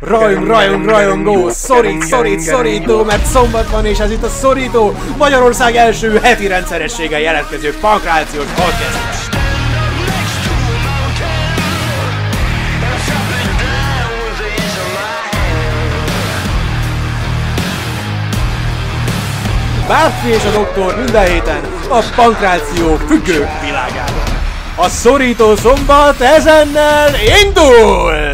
Rajongó, szorító, mert szombat van és ez itt a Szorító, Magyarország első heti rendszerességgel jelentkező pankrációs podcast. Bárki és a doktor minden héten a pankráció függő világában. A Szorító szombat ezennel indul!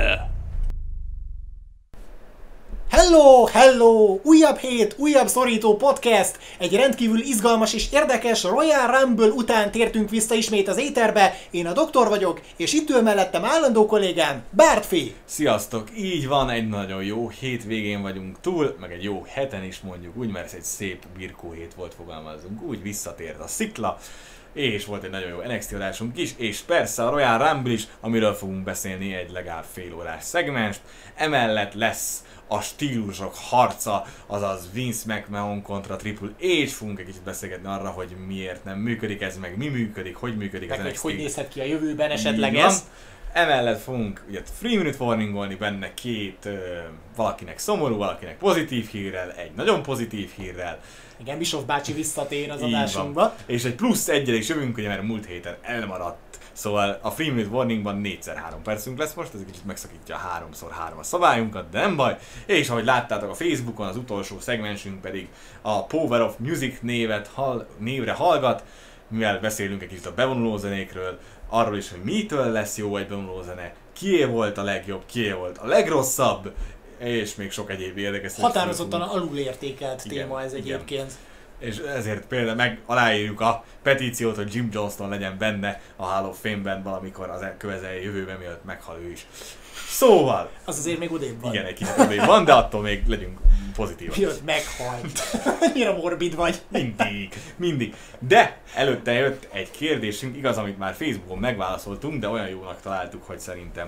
Hello! Újabb hét, újabb Szorító podcast! Egy rendkívül izgalmas és érdekes Royal Rumble után tértünk vissza ismét az éterbe. Én a doktor vagyok, és itt ül mellettem állandó kollégám, Bártfi! Sziasztok! Így van, egy nagyon jó hétvégén vagyunk túl, meg egy jó heten is mondjuk úgy, mert ez egy szép birkó hét volt, fogalmazunk úgy, visszatért a szikla, és volt egy nagyon jó NXT adásunk is, és persze a Royal Rumble is, amiről fogunk beszélni egy legalább félórás szegmest. Emellett lesz a stílusok harca, azaz Vince McMahon kontra Triple H, fogunk egy kicsit beszélgetni arra, hogy miért nem működik ez, meg mi működik, hogy működik meg az NXT. hogy nézhet ki a jövőben esetleg ez. Emellett fogunk ugye 3 minute warningolni benne két, valakinek szomorú, valakinek pozitív hírrel, egy nagyon pozitív hírrel. Igen, Bischoff bácsi visszatér az adásunkba. És egy plusz egyel is jövünk, ugye, mert múlt héten elmaradt. Szóval a 3 minute warningban 4x3 percünk lesz most, ez egy kicsit megszakítja a 3x3 a szabályunkat, de nem baj. És ahogy láttátok a Facebookon, az utolsó szegmensünk pedig a Power of Music névre hallgat, mivel beszélünk egy kicsit a bevonulózenékről, arról is, hogy mitől lesz jó egy bevonulózene, kié volt a legjobb, kié volt a legrosszabb, és még sok egyéb érdekes. Határozottan alulértékelt téma ez egyébként. És ezért például aláírjuk a petíciót, hogy Jim Johnston legyen benne a Hall of Fame-ben valamikor az elkövetkező jövőben, mielőtt meghal ő is. Szóval... Az azért még odébb van. Igen, egy kicsit odébb van, de attól még legyünk pozitívak. Mielőtt meghalt. Annyira morbid vagy. Mindig. De előtte jött egy kérdésünk, igaz, amit már Facebookon megválaszoltunk, de olyan jónak találtuk, hogy szerintem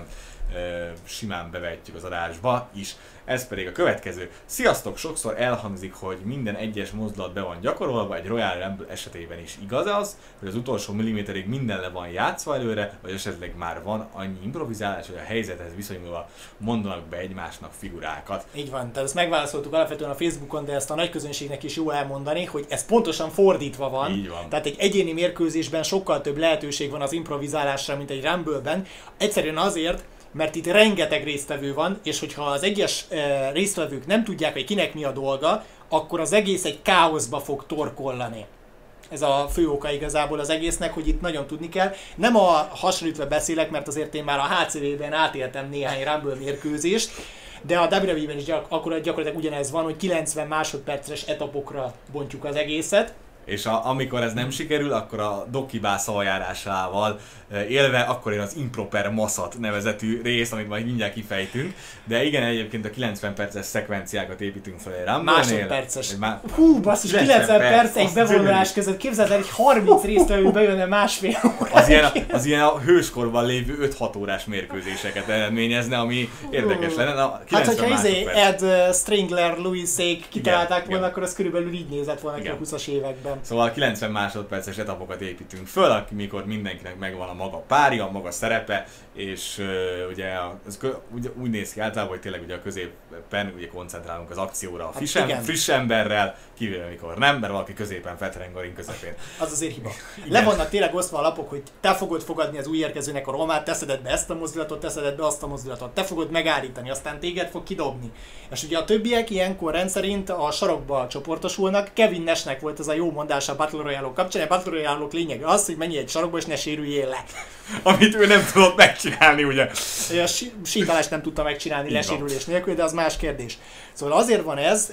simán bevetjük az adásba is. Ez pedig a következő. Sziasztok! Sokszor elhangzik, hogy minden egyes mozdulat be van gyakorolva, egy Royal Rumble esetében is igaz az, hogy az utolsó milliméterig minden le van játszva előre, vagy esetleg már van annyi improvizálás, hogy a helyzethez viszonyulva mondanak be egymásnak figurákat. Így van, tehát ezt megválaszoltuk alapvetően a Facebookon, de ezt a nagy közönségnek is jó elmondani, hogy ez pontosan fordítva van. Így van. Tehát egy egyéni mérkőzésben sokkal több lehetőség van az improvizálásra, mint egy Rumble-ben. Egyszerűen azért, mert itt rengeteg résztvevő van, és hogyha az egyes résztvevők nem tudják, hogy kinek mi a dolga, akkor az egész egy káoszba fog torkollani. Ez a fő oka igazából az egésznek, hogy itt nagyon tudni kell. Nem a hasonlítva beszélek, mert azért én már a HCV-ben átéltem néhány Rumble mérkőzést, de a WWE-ben is akkor gyakorlatilag ugyanez van, hogy 90 másodperces etapokra bontjuk az egészet. És amikor ez nem sikerül, akkor a Dokibá szavajárásával élve, akkor jön az Improper Masszat nevezetű rész, amit majd mindjárt kifejtünk. De igen, egyébként a 90 perces szekvenciákat építünk fel egy Rumble-nél. Másodperces. Hú, basszus, 90 perc egy bevonulás között. Képzeld el, hogy 30 résztvevő bejönne másfél óra. Az ilyen a hőskorban lévő 5-6 órás mérkőzéseket eredményezne, ami érdekes lenne. Hát, hogyha Ed Strangler, Louis-ék kitalálták volna, akkor az körülbelül így nézett volna ki a 20-as években. Szóval 90 másodperces etapokat építünk föl, amikor mindenkinek megvan a maga párja, a maga szerepe, és ugye ez úgy néz ki általában, hogy tényleg ugye a középen ugye koncentrálunk az akcióra a friss emberrel, kivéve amikor nem, mert valaki középen fetreng a ring közepén. Az azért hiba. Le vannak tényleg osztva a lapok, hogy te fogod fogadni az új érkezőnek a romát, teszed be ezt a mozdulatot, teszed be azt a mozdulatot, te fogod megállítani, aztán téged fog kidobni. És ugye a többiek ilyenkor rendszerint a sarokba csoportosulnak. Kevin Nashnek volt ez a jó mondása a Battle Royale-ok kapcsán. A Battle Royale-ok lényege az, hogy menj egy sarokba és ne sérüljél le. Amit ő nem tudott megcsinálni, ugye? A sítálást nem tudta megcsinálni lesérülés nélkül, de az más kérdés. Szóval azért van ez,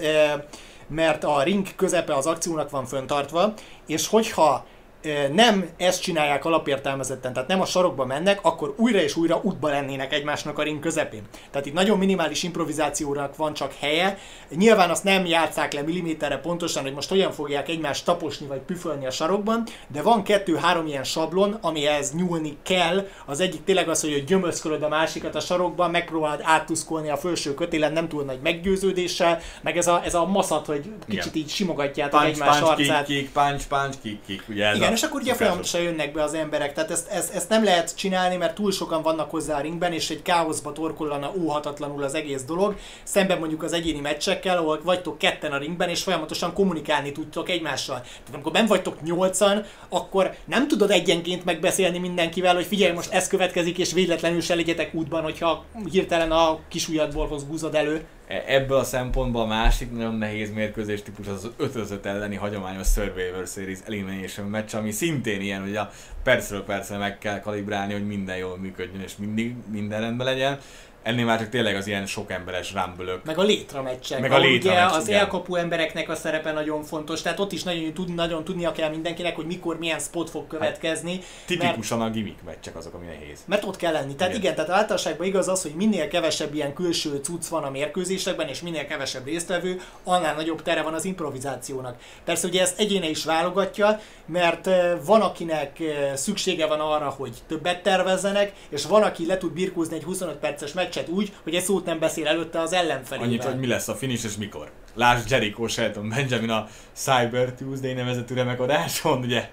mert a ring közepe az akciónak van föntartva, és hogyha nem ezt csinálják alapértelmezetten, tehát nem a sarokba mennek, akkor újra és újra útba lennének egymásnak a ring közepén. Tehát itt nagyon minimális improvizációnak van csak helye. Nyilván azt nem játsszák le milliméterre pontosan, hogy most hogyan fogják egymást taposni vagy püfölni a sarokban, de van 2-3 ilyen sablon, amihez nyúlni kell. Az egyik tényleg az, hogy gyömöszkölöd a másikat a sarokban, megpróbálod áttuszkolni a felső kötélen nem túl nagy meggyőződéssel, meg ez a maszat, hogy kicsit így simogatjátok egymás arcát. Punch, kick, ugye ez igen, és akkor ugye folyamatosan jönnek be az emberek, tehát ezt nem lehet csinálni, mert túl sokan vannak hozzá a ringben, és egy káoszba torkollana óhatatlanul az egész dolog, szemben mondjuk az egyéni meccsekkel, ahol vagytok ketten a ringben, és folyamatosan kommunikálni tudtok egymással. Tehát amikor benn vagytok 8-an, akkor nem tudod egyenként megbeszélni mindenkivel, hogy figyelj, most ez következik, és véletlenül se legyetek útban, hogyha hirtelen a kisujjadból húzod elő. Ebből a szempontból a másik nagyon nehéz mérkőzés típus az 5-5 elleni hagyományos Survivor Series Elimination meccs, ami szintén ilyen, hogy a percről percre meg kell kalibrálni, hogy minden jól működjön és mindig minden rendben legyen. Ennél már csak tényleg az ilyen sok emberes rumble-ök. Meg a létrameccsek. Meg a létrameccs, az elkapó embereknek a szerepe nagyon fontos, tehát ott is nagyon tudnia kell mindenkinek, hogy mikor milyen spot fog következni. Hát, tipikusan a gimmick meccsek azok, ami nehéz. Mert ott kell lenni. Tehát igen, tehát általánosságban igaz az, hogy minél kevesebb ilyen külső cucc van a mérkőzésekben, és minél kevesebb résztvevő, annál nagyobb tere van az improvizációnak. Persze ugye ezt egyéne is válogatja, mert van, akinek szüksége van arra, hogy többet tervezzenek, és van, aki le tud birkózni egy 25 perces meccset úgy, hogy egy szót nem beszél előtte az ellenfelével. Annyit, hogy mi lesz a finish és mikor. Lásd Jericho Shelton Benjamin a Cyber Tuesday nevezetű remek adáson, ugye?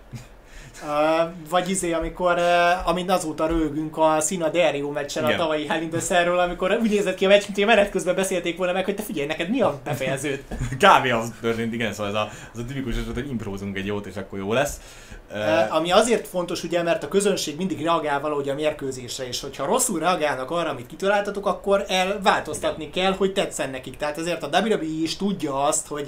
Vagy amikor, amint azóta rögünk a Cena Del Rio meccsen, a tavalyi Hell in the Cell-ről, amikor úgy nézett ki a meccs, mint hogy menet közben beszélték volna meg, hogy te figyelj, neked mi a befejeződ? Kávé az történt, igen, szóval ez a tipikus eset, hogy imprózunk egy jót, és akkor jó lesz. Ami azért fontos, ugye, mert a közönség mindig reagál valahogy a mérkőzésre, és hogyha rosszul reagálnak arra, amit kitaláltatok, akkor változtatni kell, hogy tetszen nekik. Tehát ezért a WWE is tudja azt, hogy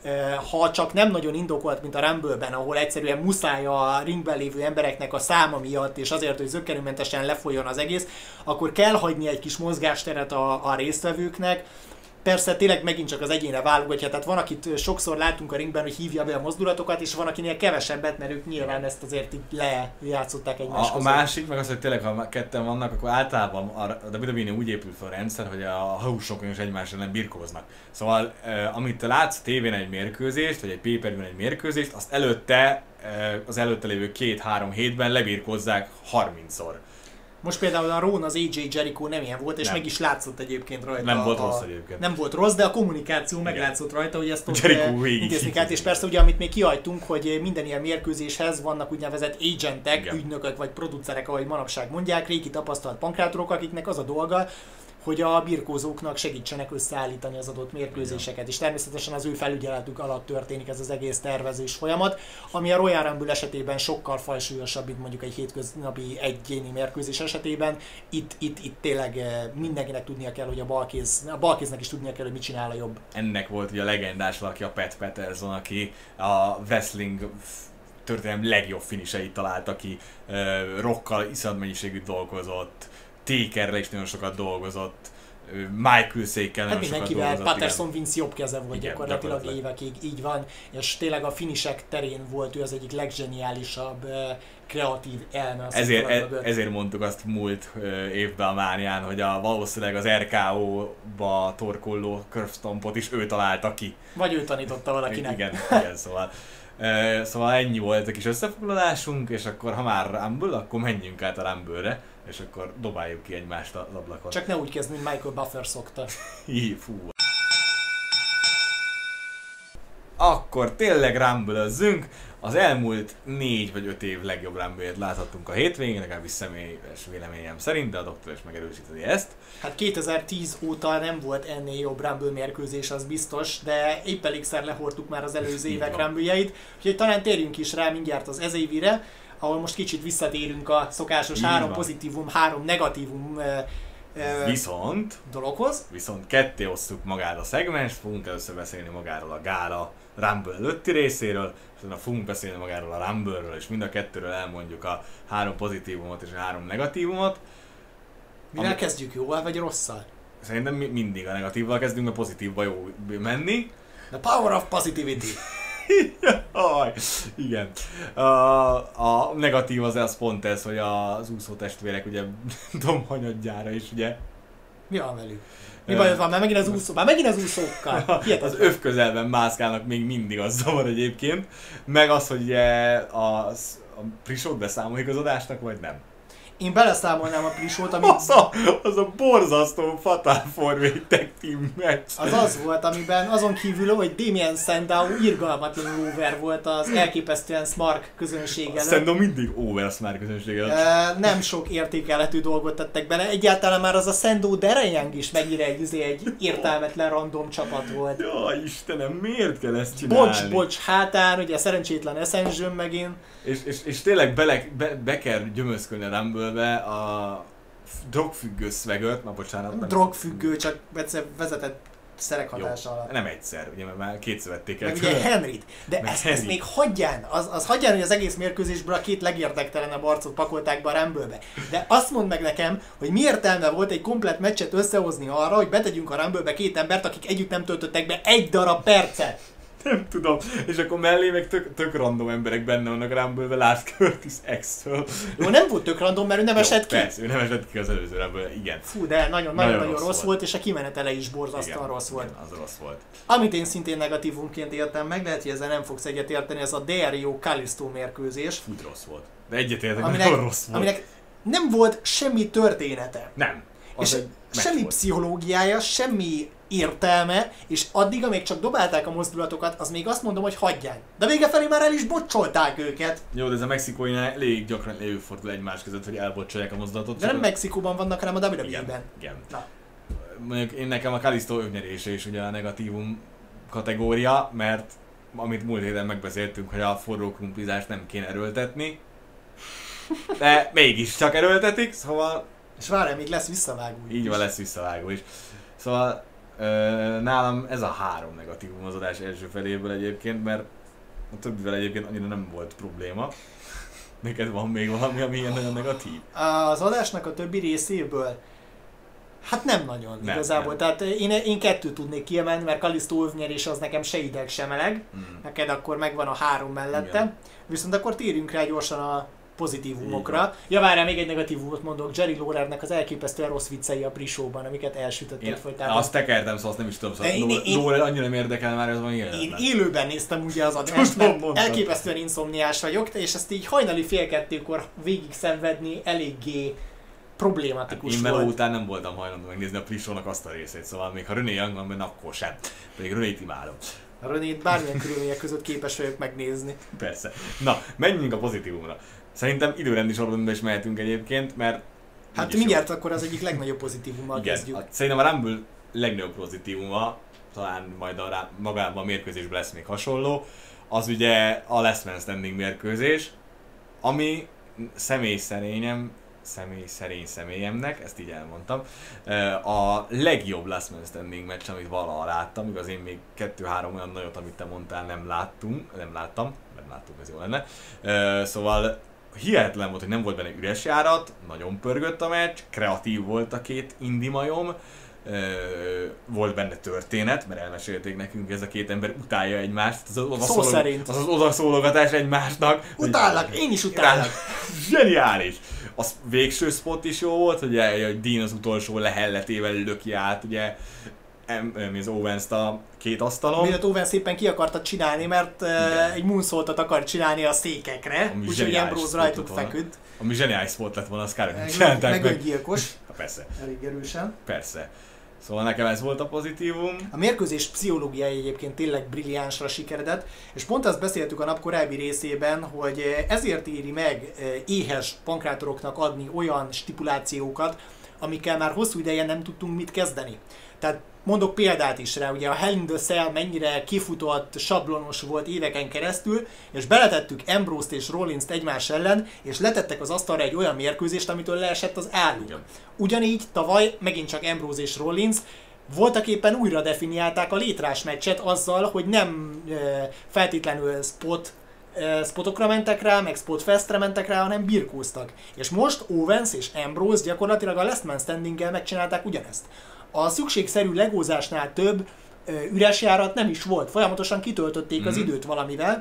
ha csak nem nagyon indokolt, mint a Rumble-ben, ahol egyszerűen muszáj a ringben lévő embereknek a száma miatt, és azért, hogy zökkenőmentesen lefolyjon az egész, akkor kell hagyni egy kis mozgásteret a résztvevőknek. Persze tényleg megint csak az egyéne válogatja, tehát van, akit sokszor látunk a ringben, hogy hívja be a mozdulatokat, és van, akinél kevesebbet, mert ők nyilván ezt azért így lejátszották egymás között. A másik, meg az, hogy tényleg ha ketten vannak, akkor általában a WWE úgy épül fel a rendszer, hogy a hausokon is egymás ellen birkóznak. Szóval amit te látsz tévén egy mérkőzést, vagy egy pay-per-view-n egy mérkőzést, azt előtte, az előtte lévő 2-3 hétben lebirkózzák 30-szor. Most például a Raw az AJ Jericho nem ilyen volt, és meg is látszott egyébként rajta. Nem volt rossz egyébként. Nem volt rossz, de a kommunikáció meglátszott rajta, hogy ezt ott intézni kell. És persze ugye, amit még kihagytunk, hogy minden ilyen mérkőzéshez vannak úgynevezett agentek, ügynökök vagy producerek, ahogy manapság mondják, régi tapasztalt pankrátorok, akiknek az a dolga, hogy a birkózóknak segítsenek összeállítani az adott mérkőzéseket, és természetesen az ő felügyeletük alatt történik ez az egész tervezés folyamat, ami a Royal Rumble esetében sokkal fajsúlyosabb, mint mondjuk egy hétköznapi egyéni mérkőzés esetében. Itt tényleg mindenkinek tudnia kell, hogy a balkéznek is tudnia kell, hogy mit csinál a jobb. Ennek volt ugye a legendás valaki, a Pat Patterson, aki a wrestling történelem legjobb finiseit találta ki, Rockkal iszonyat mennyiségű dolgozott, Takerrel is nagyon sokat dolgozott, Michael Székkel nagyon sokat dolgozott. Patterson Vince jobb keze volt gyakorlatilag évekig, így van, és tényleg a finisek terén volt ő az egyik leggeniálisabb kreatív elme. Ezért mondtuk azt múlt évben a Mánián, hogy valószínűleg az RKO-ba torkolló curve is ő találta ki. Vagy ő tanította valakinek. Igen, szóval ennyi volt a kis összefoglalásunk, és akkor ha már Rumble, akkor menjünk át a Rumble-re, és akkor dobáljuk ki egymást az ablakon. Csak ne úgy kezd, mint Michael Buffer szokta. Fú. Akkor tényleg Rumble-özzünk. Az elmúlt 4 vagy 5 év legjobb Rumble-ét láthattunk a hétvégén, legalábbis személyes véleményem szerint, de a doktor is megerősíti ezt. Hát 2010 óta nem volt ennél jobb Rumble mérkőzés, az biztos, de épp elégszer lehordtuk már az előző évek Rumble-jeit, úgyhogy talán térjünk is rá mindjárt az ez évire, ahol most kicsit visszatérünk a szokásos 3 pozitívum, 3 negatívum dologhoz. Viszont ketté osztjuk magát a szegmens, fogunk először beszélni magáról a gála Rumble előtti részéről, és utána fogunk beszélni magáról a Rumble-ről, és mind a kettőről elmondjuk a 3 pozitívumot és a 3 negatívumot. Mivel kezdjük, jóval vagy rosszal? Szerintem mindig a negatívval kezdünk, a pozitívba jó menni. The power of positivity! Igen. A negatív az pont ez, hogy az úszó testvérek ugye domhanyadjára is ugye. Mi van velük? Mi bajod van? Már megint az úszókkal. Az öv közelben mászkálnak még mindig, az zavar egyébként. Meg az, hogy a Prisót beszámolik az adásnak, vagy nem? Én beleszámolnám a Prisót, ami... Az a borzasztó Fatal 4-Way Tag Team match. Az volt, amiben azon kívül, hogy Damien Sandow irgalmatlanul over volt az elképesztően smart közönség előtt. Sandow mindig over a smart közönség előtt. Nem sok értékelhető dolgot tettek bele. Egyáltalán már az a Sandow Derejang is mennyire egy értelmetlen random csapat volt. Jaj, Istenem, miért kell ezt csinálni? Bocs, hátán, ugye szerencsétlen Ascension megint. És tényleg be kell gyömözkölni a Rumble-be a drogfüggő szvegört, na bocsánat. Drogfüggő, csak egyszer vezetett szerek hatása alatt. Nem egyszer, ugye, mert már kétszer vették el. Meg ugye Henryt. De ezt még hagyján, az hagyján, hogy az egész mérkőzésből a két legérdektelenebb arcot pakolták be a Rumble-be. De azt mondd meg nekem, hogy mi értelme volt egy komplett meccset összehozni arra, hogy betegyünk a Rumble-be két embert, akik együtt nem töltöttek be egy darab percet. Nem tudom. És akkor mellé meg tök random emberek benne vannak a Rumble-be, Lars Curtis X-től. Jó, nem volt tök random, mert ő nem esett ki. Persze, ő nem esett ki az előző Rumble, igen. Fú, de nagyon rossz volt, és a kimenetele is borzasztóan rossz volt. Igen, az rossz volt. Amit én szintén negatívumként éltem meg, lehet, hogy ezzel nem fogsz egyetérteni, ez a Dario Kalisto mérkőzés. Fú, rossz volt. De egyetértek, nagyon rossz volt. Aminek nem volt semmi története. Nem. És semmi pszichológiája, semmi értelme, és addig, amíg csak dobálták a mozdulatokat, az még azt mondom, hogy hagyján. De vége felé már el is bocsolták őket. Jó, de ez a mexikóinál elég gyakran előfordul egymás között, hogy elbocsolják a mozdulatot. De nem Mexikóban vannak, hanem a WWE-ben. Igen. Na. Mondjuk nekem a Kalisto övnyerése is ugye a negatívum kategória, mert amit múlt héten megbeszéltünk, hogy a forró krumplizást nem kéne erőltetni. De mégis csak erőltetik, szóval... És várjál, még lesz visszavágó. Így van, lesz visszavágó is. Szóval nálam ez a 3 negatívum az adás első feléből egyébként, mert a többivel egyébként annyira nem volt probléma. Neked van még valami, ami ilyen nagyon negatív? Az adásnak a többi részéből? Hát nem nagyon igazából. Nem. Tehát én 2 tudnék kiemelni, mert Kalisto övnyerés az nekem se ideg, se meleg. Neked akkor megvan a 3 mellette. Igen. Viszont akkor térjünk rá gyorsan a pozitívumokra. Ja, várjál, még egy negatívumot mondok. Jerry Lawlernek az elképesztően rossz viccei a pre-showban, amiket elsütöttek folytában. Azt tekertem, szóval azt nem is tudom. Szóval Lawler annyira nem érdekel már, ez van ilyen. Én élőben néztem ugye az adást, mert elképesztően inszomniás vagyok, és ezt így hajnali fél 2-kor végig szenvedni eléggé problématikus én volt. Meló után nem voltam hajlandó megnézni a pre-shownak azt a részét, szóval még ha René Young van benne, akkor sem. Pedig Renét imádom. A Renét bármilyen körülmények között képes vagyok megnézni. Persze. Na, menjünk a pozitívumra. Szerintem időrendi sorrendben is mehetünk egyébként, mert... Hát mindjárt akkor az egyik legnagyobb pozitívummal kezdjük. Szerintem a Rumble legnagyobb pozitívuma, talán majd magában a mérkőzésben lesz még hasonló, az ugye a Last Man Standing mérkőzés, ami személyemnek, ezt így elmondtam, a legjobb Last Man Standing meccs, amit valaha láttam, igaz én még 2-3 olyan nagyot, amit te mondtál, nem láttam, mert láttunk, ez jó lenne. Szóval hihetetlen volt, hogy nem volt benne üres járat, nagyon pörgött a meccs, kreatív volt a két indi majom, volt benne történet, mert elmesélték nekünk, ez a két ember utálja egymást, az odaszólogatás egymásnak. Utállak, én is utállak. Zseniális! Az végső spot is jó volt, hogy Dean az utolsó lehelletével löki át, ugye, az Owens-t a két asztalon. Mielőtt Owens szépen ki akarta csinálni, mert egy moonsaultot akar csinálni a székekre, úgyhogy Ambrose rajtuk feküdt. Ami zseniális spot lett volna, az kár, hogy csinálták meg. Meg öngyilkos. Persze. Elég erősen. Persze. Szóval nekem ez volt a pozitívum. A mérkőzés pszichológiai egyébként tényleg brilliánsra sikeredett, és pont azt beszéltük a nap korábbi részében, hogy ezért éri meg éhes pankrátoroknak adni olyan stipulációkat, amikkel már hosszú ideje nem tudtunk mit kezdeni. Tehát mondok példát is rá, ugye a Hell in the Cell mennyire kifutott, sablonos volt éveken keresztül, és beletettük Ambrose-t és Rollins-t egymás ellen, és letettek az asztalra egy olyan mérkőzést, amitől leesett az álluk. Ugyanígy tavaly megint csak Ambrose és Rollins voltak éppen újra definiálták a létrás meccset azzal, hogy nem feltétlenül spotokra mentek rá, meg spotfestre mentek rá, hanem birkóztak. És most Owens és Ambrose gyakorlatilag a Last Man Standing-gel megcsinálták ugyanezt. A szükségszerű legózásnál több üres járat nem is volt, folyamatosan kitöltötték az időt valamivel,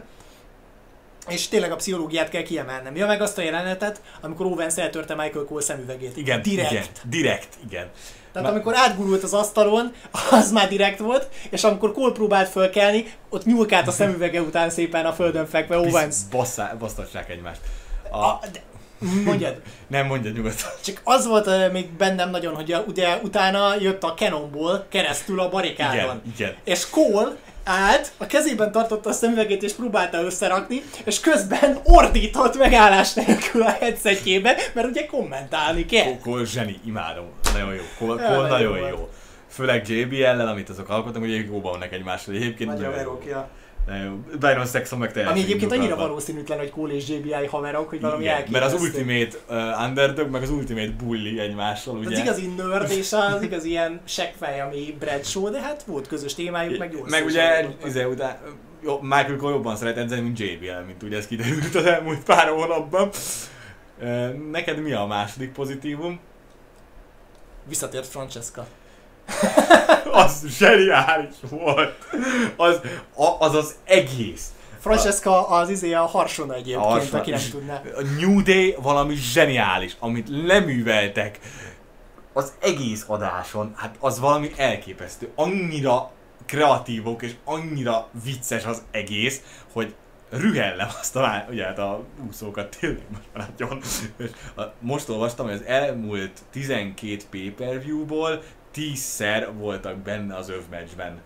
és tényleg a pszichológiát kell kiemelnem. Ja, meg azt a jelenetet, amikor Owens eltörte Michael Cole szemüvegét. Igen, direkt. Tehát amikor átgurult az asztalon, az már direkt volt, és amikor Cole próbált fölkelni, ott nyúlkált a szemüvege után szépen a földön fekve Owens. Basztassák egymást. Mondjad. Nem mondjad nyugodtan. Csak az volt még bennem nagyon, hogy ugye utána jött a Cannonball keresztül a barikádon. Igen. És Cole állt, a kezében tartotta a szemüvegét és próbálta összerakni, és közben ordított megállás nélkül a headsetjébe, mert ugye kommentálni kell. Cole zseni, imádom. Nagyon jó. Cole nagyon jó. Főleg JB ellen, amit azok alkotnak, hogy jóban vannak egymásról. Egyébként nagyon verokja. Byron Saxon meg teljesen. Ami egyébként annyira valószínűtlen, hogy Cole és JBI haverok, hogy valami elképesztő. Mert az Ultimate Underdog, meg az Ultimate Bully egymással, ugye? Az igazi nerd és az igazi ilyen seggfej, ami Bradshaw, de hát volt közös témájuk, meg jó. Meg ugye, Michael Cole jobban szeret edzeni, mint JBL, mint ugye ez kiderült az elmúlt pár hónapban. Neked mi a második pozitívum? Visszatért Francesca. Az zseniális volt. Az egész. Francesca a Harsona egyébként, aki nem tudná. A New Day valami zseniális, amit leműveltek az egész adáson, hát az valami elképesztő. Annyira kreatívok és annyira vicces az egész, hogy rühellem azt ugye hát a úszókat tényleg most nagyon. Most olvastam, hogy az elmúlt 12 pay-per-view-ból 10-szer voltak benne az övmeccsben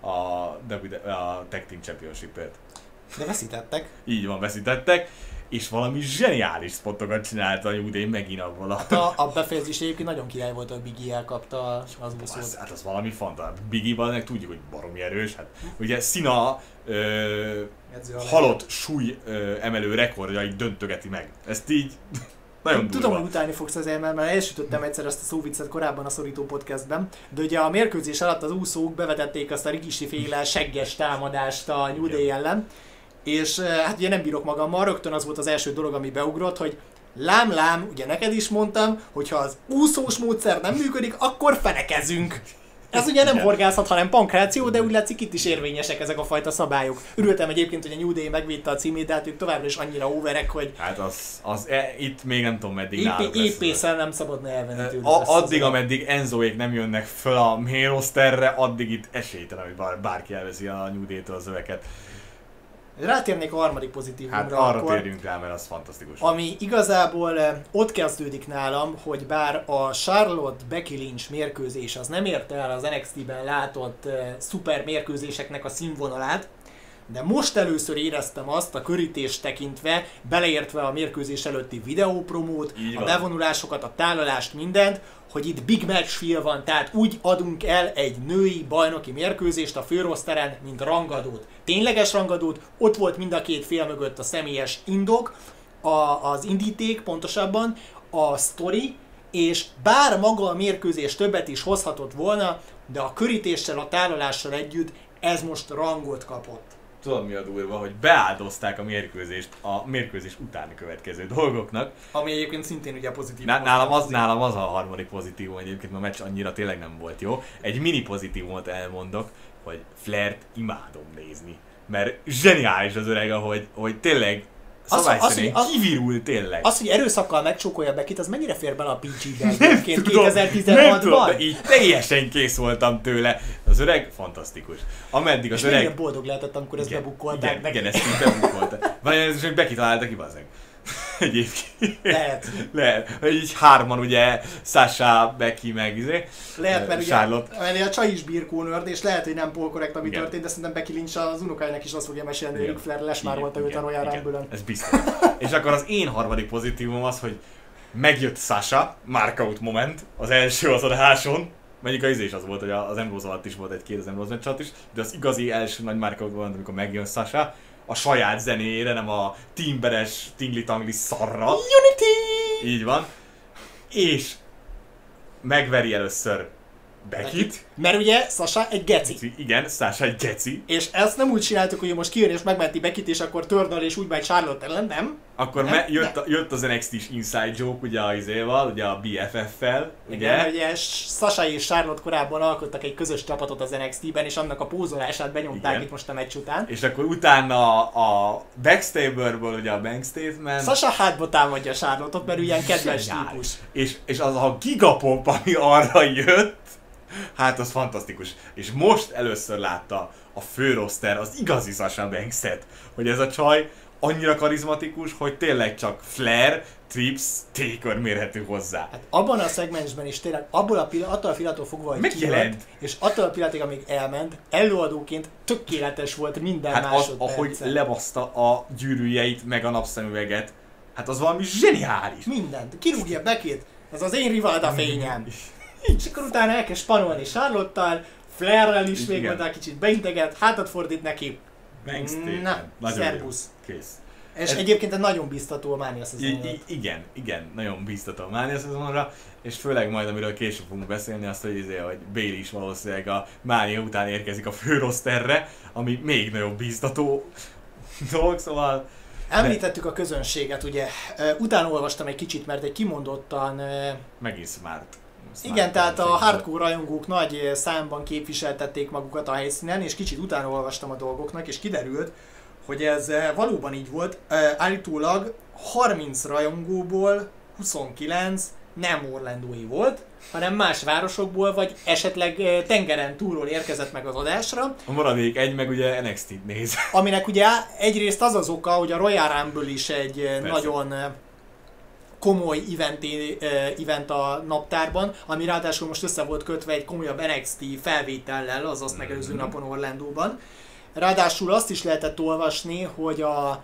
a Tag Team Championship-et. De veszítettek. Így van, veszítettek, és valami zseniális spotokat csinálta a New Day megint abból a befejezés egyébként nagyon király volt, hogy Biggie elkapta az úszót. Hát az valami fantasztikus. Biggie-val tudjuk, hogy baromi erős. Hát ugye Cena halott súly emelő rekordjait döntögeti meg. Ezt így nagyon durva. Tudom, hogy utálni fogsz azért, mert elsütöttem egyszer ezt a szóviccet korábban a Szorító Podcastben, de ugye a mérkőzés alatt az úszók bevetették azt a Rikishi-féle segges támadást a New Day ellen, és hát ugye nem bírok magammal, rögtön az volt az első dolog, ami beugrott, hogy lám, ugye neked is mondtam, hogy ha az úszós módszer nem működik, akkor fenekezünk. Ez ugye nem horgászat, hanem pankráció, de úgy látszik itt is érvényesek ezek a fajta szabályok. Örültem egyébként, hogy a New Day megvédte a címét, de hát ők továbbra is annyira overek, hogy... Hát itt még nem tudom meddig náluk lesz. Épészel nem szabadna elvenni tőlük. Addig, ameddig Enzoék nem jönnek föl a main rosterre, addig itt esélytelen, hogy bárki elveszi a New Day-től az öveket. Rátérnék a harmadik pozitívumra. Hát arra térjünk rá, mert az fantasztikus. Ami igazából ott kezdődik nálam, hogy bár a Charlotte Becky Lynch mérkőzés az nem érte el az NXT-ben látott szuper mérkőzéseknek a színvonalát, de most először éreztem azt a körítést tekintve, beleértve a mérkőzés előtti videópromót, a bevonulásokat, a tálalást, mindent, hogy itt big match feel van, tehát úgy adunk el egy női bajnoki mérkőzést a főroszteren, mint rangadót. Tényleges rangadót, ott volt mind a két fél mögött a személyes indok, az indíték pontosabban, a sztori, és bár maga a mérkőzés többet is hozhatott volna, de a körítéssel, a tálalással együtt ez most rangot kapott. Tudod mi a durva, hogy beáldozták a mérkőzés utáni következő dolgoknak. Ami egyébként szintén ugye pozitív. Nálam az a harmadik pozitívum egyébként, mert a meccs annyira tényleg nem volt jó. Egy mini pozitívumot elmondok, hogy Flairt imádom nézni. Mert zseniális az öreg, hogy tényleg szabály szerint kivirul tényleg. Az, hogy erőszakkal megcsókolja Beckit, az mennyire fér bele a PG-be egyébként 2016-ban? Így teljesen kész voltam tőle. Az öreg fantasztikus. Ameddig az öreg... És boldog lehetett, amikor ezt bebukkolták neki. Igen, ezt így bebukkolták. Vagy ez is Becky találta ki, bazzeg. Egyébként. Lehet. Így hárman ugye, Sasha, Becky meg lehet, mert Charlotte. Ugye a csaj is birkónörd, és lehet, hogy nem polkorrekt, ami történt, de szerintem Becky Lynch az unokájának is azt fogja mesélni, hogy Ric Flair lesmárolta őt a Royal Rumble-ön. Ez biztos. És akkor az én harmadik pozitívum az, hogy megjött Sasha, markout moment, az első az adáson. Mondjuk az is az volt, hogy az Ambrose alatt is volt egy-két az Ambrose meccs alatt is, de az igazi első nagy markout moment, amikor megjön Sasha, a saját zenéjére, nem a timberes, tingli-tangli szarra. Unity! Így van. És megveri először Beckit. Mert ugye Sasha egy geci. Igen, Sasha egy geci. És ezt nem úgy csináltuk, hogy most kijön és megmenti Beckit, és akkor törnöl és úgy megy Charlotte ellen, nem? Akkor jött az NXT-s Inside Joke, ugye a izéval, ugye a BFF-fel. Igen, ugye Sasha és Charlotte korábban alkottak egy közös csapatot az NXT-ben, és annak a pózolását benyomták itt most a meccs után. És akkor utána a Backstabber-ből ugye a Bankstatement. Sasha hátba támadja Charlotte-ot, mert ilyen kedves típus. És az a gigapop, ami arra jött, hát az fantasztikus. És most először látta a főroszter az igazi Sasha Banks-et, hogy ez a csaj annyira karizmatikus, hogy tényleg csak Flair, Trips, Taker mérhető hozzá. Hát abban a szegmensben is tényleg, attól a pillanattól fogva, hogy kijött, és attól a pillanatig, amíg elment, előadóként tökéletes volt minden másodperc. Ahogy lebaszta a gyűrűjeit, meg a napszemüveget, hát az valami zseniális. Mindent. Kirúgja Beckit, ez az én Rivalda fényem. És akkor utána elkezd spanolni Charlotte-tal, Flairrel is még oda kicsit beinteget, hátat fordít neki. Na, szervusz. Kész. És egyébként nagyon biztató a Mania szezonra. Igen, nagyon biztató a Mania szezonra, és főleg majd, amiről később fogunk beszélni, azt, hogy Bayley is valószínűleg a Mania után érkezik a főroszterre, ami még nagyobb biztató dolog, szóval... Említettük a közönséget, ugye, utána olvastam egy kicsit, mert egy kimondottan... Megint smart. Igen, tehát a hardcore rajongók nagy számban képviseltették magukat a helyszínen, és kicsit utána olvastam a dolgoknak, és kiderült, hogy ez valóban így volt. Állítólag 30 rajongóból 29 nem orlandói volt, hanem más városokból, vagy esetleg tengeren túlról érkezett meg az adásra. A maradék egy meg ugye NXT-t néz. Aminek ugye egyrészt az az oka, hogy a Royal Rumble is egy nagyon komoly event a naptárban, ami ráadásul most össze volt kötve egy komolyabb NXT felvétellel az azt megelőző napon Orlandóban. Ráadásul azt is lehetett olvasni, hogy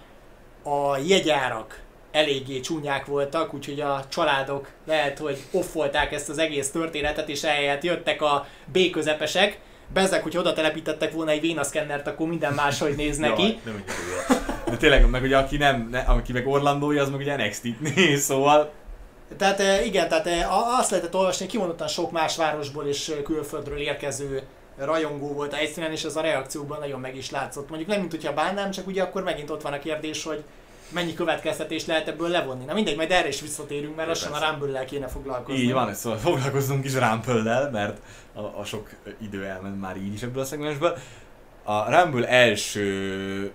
a jegyárak eléggé csúnyák voltak, úgyhogy a családok lehet, hogy offolták ezt az egész történetet, és ehelyett jöttek a B-közepesek. Bezzeg, hogy oda telepítettek volna egy vénaszkennert, akkor minden máshogy néz neki. De tényleg, meg ugye aki meg Orlandói, az meg ugye NXT-t néz, szóval... Tehát igen, tehát azt lehetett olvasni, hogy kimondottan sok más városból és külföldről érkező rajongó volt a helyszínen, és ez a reakciókban nagyon meg is látszott. Mondjuk nem, mint hogyha bánnám, csak ugye akkor megint ott van a kérdés, hogy mennyi következtetést lehet ebből levonni. Na mindegy, majd erre is visszatérünk, mert lassan a Rumble-lel kéne foglalkozni. Így van, szóval foglalkozzunk is Rumble-lel, mert a sok idő elment már így is ebből a szegmensből. A Rumble első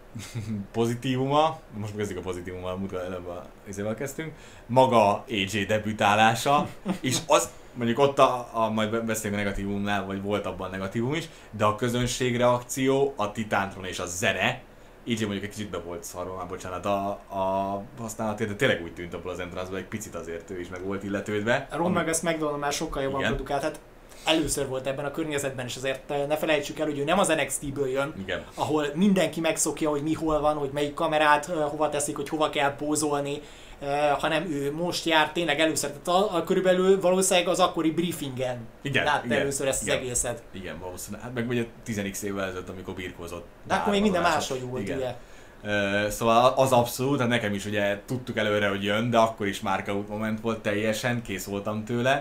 pozitívuma, most kezdjük a pozitívummal, múltkor előbb izével kezdtünk, maga AJ debütálása, és az, mondjuk ott majd beszélünk a negatívumnál, vagy volt abban negatívum is, de a közönség reakció, a Titántron és a zene, így mondjuk egy kicsit be volt szarva már, bocsánat, a használatért, de tényleg úgy tűnt abból az entrance-ból, egy picit azért ő is meg volt illetődve. Ron meg ezt McDonald már sokkal jobban produkált, hát először volt ebben a környezetben, és azért ne felejtsük el, hogy ő nem az NXT-ből jön, igen, ahol mindenki megszokja, hogy mi hol van, hogy melyik kamerát hova teszik, hogy hova kell pózolni, hanem ő most jár tényleg először, tehát körülbelül valószínűleg az akkori briefingen látta először ezt az egészet. Igen, valószínűleg. Hát meg ugye 10x évvel ezelőtt, amikor birkózott. De akkor még minden máshogy volt, ugye. Szóval az abszolút, hát nekem is ugye tudtuk előre, hogy jön, de akkor is markout moment volt teljesen, kész voltam tőle.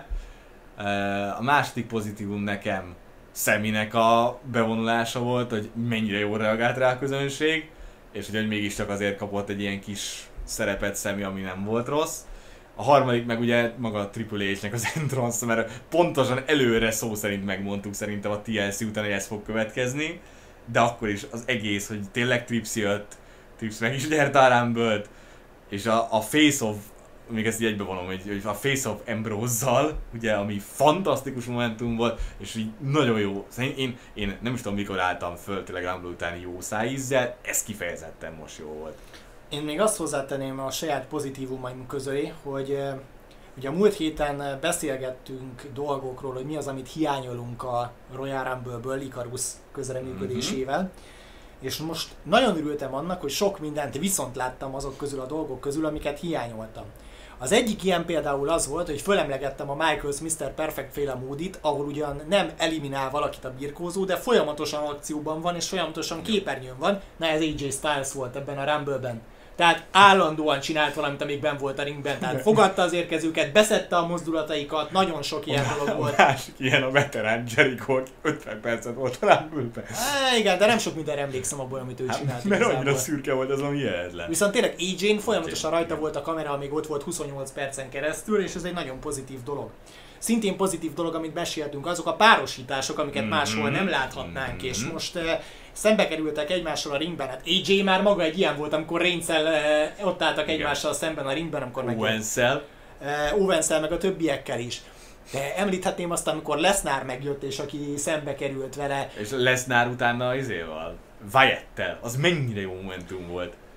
A második pozitívum nekem Saminek a bevonulása volt, hogy mennyire jól reagált rá a közönség, és hogy mégiscsak azért kapott egy ilyen kis szerepet Sami, ami nem volt rossz. A harmadik meg ugye maga a Triple H-nek az entrance, mert pontosan előre szó szerint megmondtuk szerintem a TLC után, hogy ez fog következni, de akkor is az egész, hogy tényleg Trips jött, Trips meg is nyerte a Rumble-t, és a Face of, még ezt így egybevonom, hogy a Face of Ambrose-zal, ugye, ami fantasztikus momentum volt, és így nagyon jó. Én nem is tudom mikor álltam föl tényleg Rumble utáni jó szájízzel, ez kifejezetten most jó volt. Én még azt hozzátenném a saját pozitívumaim közé, hogy ugye a múlt héten beszélgettünk dolgokról, hogy mi az, amit hiányolunk a Royal Rumble-ből Icarus közreműködésével. És most nagyon örültem annak, hogy sok mindent viszont láttam azok közül a dolgok közül, amiket hiányoltam. Az egyik ilyen például az volt, hogy fölemlegettem a Michaels Mr. Perfect féle módit, ahol ugyan nem eliminál valakit a birkózó, de folyamatosan akcióban van és folyamatosan képernyőn van. Na ez AJ Styles volt ebben a Rumble-ben. Tehát állandóan csinált valamit, amíg benn volt a ringben. Tehát fogadta az érkezőket, beszedte a mozdulataikat, nagyon sok ilyen dolog volt. Másik ilyen a veterán Jericho, 50 percet volt a Rumble-ben. Igen, de nem sok mindenre emlékszem abból, amit ő csinált. Mert annyira szürke volt, ez valami hihetetlen. Viszont tényleg AJ-n folyamatosan rajta volt a kamera, amíg ott volt 28 percen keresztül, és ez egy nagyon pozitív dolog. Szintén pozitív dolog, amit meséltünk, azok a párosítások, amiket máshol nem láthatnánk, és most szembe kerültek egymással a ringben. Hát AJ már maga egy ilyen volt, amikor Reigns-szel ott álltak egymással szemben a ringben, amikor meg Owens-szel meg a többiekkel is. De említhetném azt, amikor Lesnar megjött, és aki szembe került vele. És Lesnar utána izéval, Wyatt-tel, az mennyire jó momentum volt.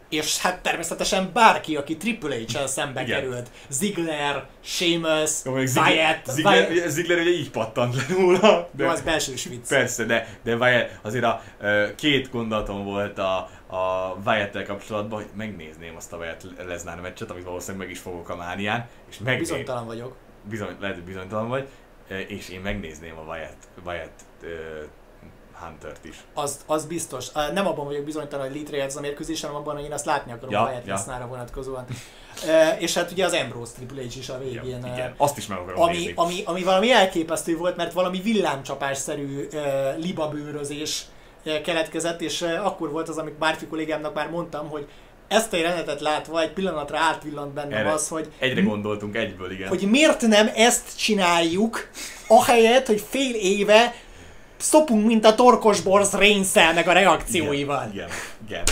és hát természetesen bárki, aki Triple H-el szembe került. Ziggler, Sheamus, Wyatt. Ziggler ugye így pattant le róla. Jó, az belsős vicc. Persze, de Wyatt, azért a két gondolatom volt a Wyatt-tel kapcsolatban, hogy megnézném azt a Wyatt Lesnar meccset, amit valószínűleg meg is fogok a Mánián, és Bizonytalan vagyok. Lehet, hogy bizonytalan vagy, és én megnézném a Wyatt Huntert is. Az biztos. Nem abban vagyok bizonytalan, hogy létrejött ez a mérkőzés, hanem abban, hogy én azt látni akarom a Wyatt Lesnarra vonatkozóan. És hát ugye az Ambrose Triple H is a végén. Igen, azt is meg akarom nézni. Ami valami elképesztő volt, mert valami villámcsapásszerű libabőrözés keletkezett, és akkor volt az, amit Bárfi kollégámnak már mondtam, hogy ezt a jelenetet látva egy pillanatra átvillant bennem az, hogy... Egyre gondoltunk egyből, igen. Hogy miért nem ezt csináljuk, ahelyett, hogy fél éve szopunk, mint a torkos borz Reigns-szel, meg a reakcióival. Igen.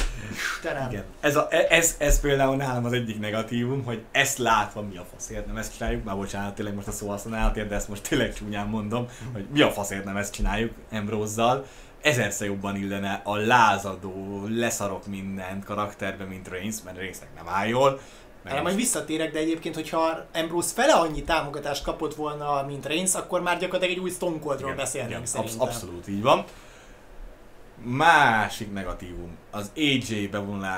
Ez például nálam az egyik negatívum, hogy ezt látva mi a faszért nem ezt csináljuk, már bocsánat, tényleg most a szó használatért, de ezt most tényleg csúnyán mondom, hogy mi a faszért nem ezt csináljuk Ambrose-zal. Ezerszer jobban illene a lázadó, leszarok mindent karakterbe, mint Reigns, mert Reignsnek nem áll jól. Erre majd visszatérek, de egyébként, hogyha Ambrose fele annyi támogatást kapott volna, mint Reigns, akkor már gyakorlatilag egy új Stone Coldról beszélnénk szerintem. Abszolút így van. Másik negatívum, az AJ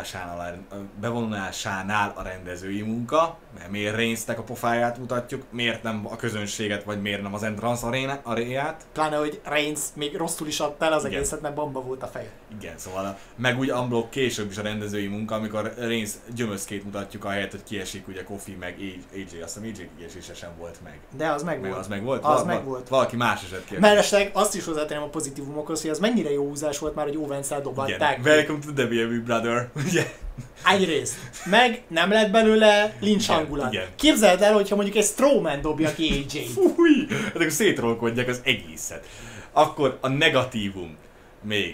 bevonulásánál a rendezői munka, mert miért Reignsnek a pofáját mutatjuk, miért nem a közönséget, vagy miért nem az Entrance arénát. Pláne, hogy Reigns még rosszul is adta el az egészet, mert bomba volt a feje. Igen, szóval meg úgy unblock később is a rendezői munka, amikor Reigns gyömöszkét mutatjuk, ahelyett, hogy kiesik ugye Kofi meg AJ, azt hiszem AJ kiesése sem volt meg. De az meg volt. Az meg volt? Valaki más esett ki. Mellesleg azt is hozzátenem a pozitívumokhoz, hogy az mennyire jó húzás volt már, hogy Owens-el dobálták. Welcome to the WWE, brother. Ugye? Egyrészt. Meg nem lett belőle lincs hangulat. Képzeld el, hogyha mondjuk egy Strowman dobja ki AJ-t. Fúj! Hát akkor szétrolkodják az egészet. Akkor a negatívum még.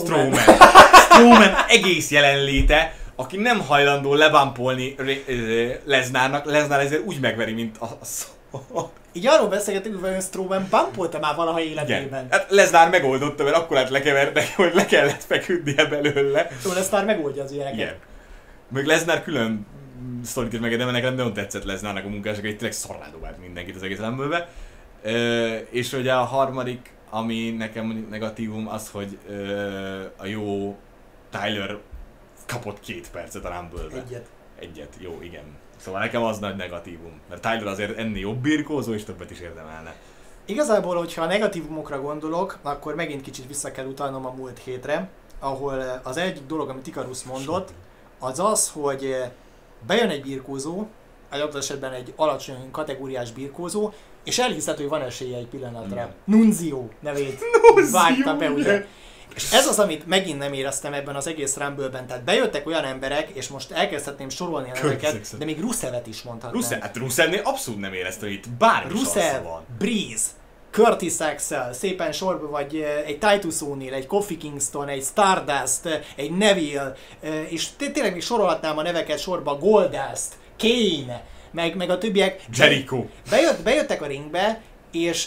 Strowman egész jelenléte, aki nem hajlandó lebumpolni Lesnarnak, Lesnar ezért úgy megveri, mint a így arról beszélgetünk, hogy Strowman bumpolta már valaha életében. Hát Lesnar megoldotta, mert akkor lekevertek, hogy le kellett feküdnie belőle. Lesnar megoldja az ilyeneket. Igen. Még Lesnar külön sztorit is megedem, nekem nagyon tetszett Lesnarnak a munkások, hogy tényleg szarrádobált mindenkit az egész Rumble-be. És ugye a harmadik, ami nekem negatívum, az, hogy a jó Tyler kapott 2 percet a Rumble-be. Egyet, jó, igen. Szóval nekem az nagy negatívum, mert Tyler azért ennél jobb birkózó és többet is érdemelne. Igazából, hogyha a negatívumokra gondolok, akkor megint kicsit vissza kell utalnom a múlt hétre, ahol az egyik dolog, amit Ikarus mondott, az az, hogy bejön egy birkózó, adott esetben egy alacsony kategóriás birkózó, és elhiszed, hogy van esélye egy pillanatra. Nunzio nevét vágta be, ugye? És ez az, amit megint nem éreztem ebben az egész Rumble-ben. Tehát bejöttek olyan emberek, és most elkezdhetném sorolni a neveket, de még Rusevet is mondhatnám. Rusevnél abszolút nem éreztem, hogy itt bármi Rusev, van. Breeze, Curtis Axel, szépen sorba vagy egy Titus O'Neil, egy Kofi Kingston, egy Stardust, egy Neville, és tényleg még sorolhatnám a neveket sorba, Goldust, Kane, meg a többiek. Jericho. Bejöttek a ringbe, és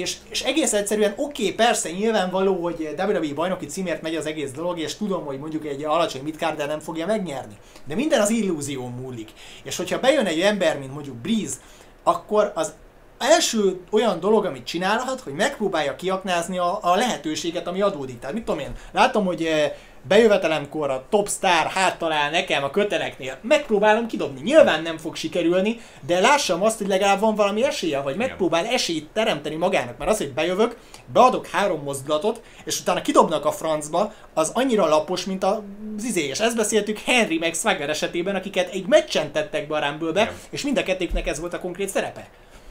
egész egyszerűen oké, persze, nyilvánvaló, hogy WWE bajnoki címért megy az egész dolog, és tudom, hogy mondjuk egy alacsony midcard nem fogja megnyerni. De minden az illúzión múlik. És hogyha bejön egy ember, mint mondjuk Breeze, akkor az első olyan dolog, amit csinálhat, hogy megpróbálja kiaknázni a lehetőséget, ami adódik. Tehát mit tudom én, látom, hogy bejövetelemkor a top star háttalál nekem a köteleknél, megpróbálom kidobni. Nyilván nem fog sikerülni, de lássam azt, hogy legalább van valami esélye, vagy megpróbál esélyt teremteni magának. Mert az, hogy bejövök, beadok 3 mozdulatot, és utána kidobnak a francba, az annyira lapos, mint az és ezt beszéltük Henry meg Swagger esetében, akiket egy meccsen tettek be a Rumble-be, és mind a kettőknek ez volt a konkrét szerepe.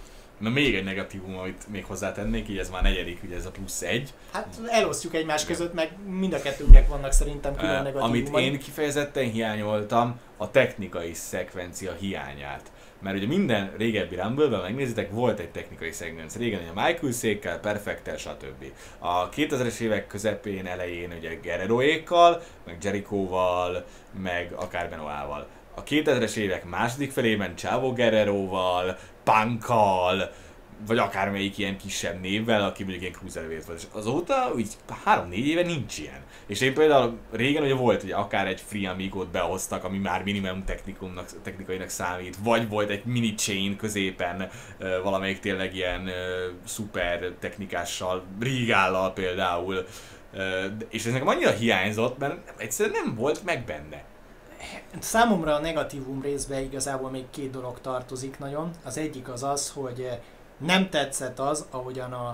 Na még egy negatívum, amit még hozzátennék, így ez már 4., ugye ez a +1. Hát elosztjuk egymás között, meg mind a kettőnknek vannak szerintem külön negatívumai. Amit én kifejezetten hiányoltam, a technikai szekvencia hiányát. Mert ugye minden régebbi Rumble-ben megnézitek, volt egy technikai szegmenc. Régen a Michael székkel, Perfecttel, stb. A 2000-es évek közepén, elején ugye Guerreroékkal, meg Jerichoval, meg akár Benoával. A 2000-es évek második felében Chavo Guerreroval, Punkkal, vagy akármelyik ilyen kisebb névvel, aki mondjuk ilyen cruiserweight volt. És azóta úgy 3-4 éve nincs ilyen. És én például régen ugye volt, hogy akár egy Free Amigot behoztak, ami már minimum technikainak számít, vagy volt egy mini chain középen, valamelyik tényleg ilyen szuper technikással, Rigállal például. És ez nekem annyira hiányzott, mert egyszerűen nem volt meg benne. Számomra a negatívum részben igazából még 2 dolog tartozik nagyon. Az egyik az az, hogy nem tetszett az, ahogyan a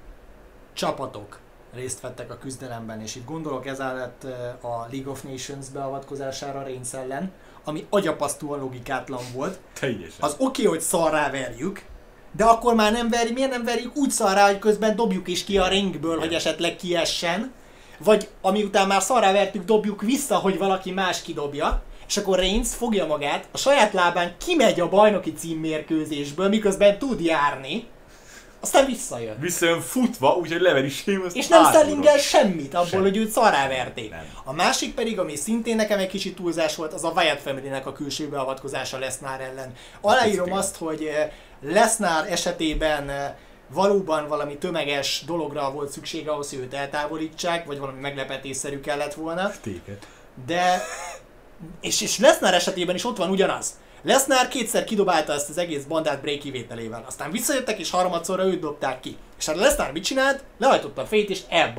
csapatok részt vettek a küzdelemben, és itt gondolok ezáltal a League of Nations beavatkozására Reigns ellen, ami agyapasztúan logikátlan volt. Teljesen. Az oké, hogy szarrá verjük, de akkor már miért nem verjük úgy szarrá, hogy közben dobjuk is ki a ringből, hogy esetleg kiessen, vagy amiután már szarrá vertük, dobjuk vissza, hogy valaki más kidobja, és akkor Reigns fogja magát, a saját lábán kimegy a bajnoki címmérkőzésből, miközben tud járni, aztán visszajön. Visszajön futva, úgyhogy leveri Sheamus-t. És nem szellingel semmit abból, Semmi. hogy őt szarrá verték. Nem. A másik pedig, ami szintén nekem egy kicsit túlzás volt, az a Wyatt Family-nek a külső beavatkozása Lesnar ellen. Aláírom azt, hogy Lesnar esetében valóban valami tömeges dologra volt szükség ahhoz, hogy őt eltávolítsák, vagy valami meglepetésszerű kellett volna. Téket. De... És Lesnar esetében is ott van ugyanaz. Lesnar 2-szer kidobálta ezt az egész bandát break kivételével. Aztán visszajöttek és harmadszorra őt dobták ki. És hát Lesnar mit csinált? Lehajtotta a fejét és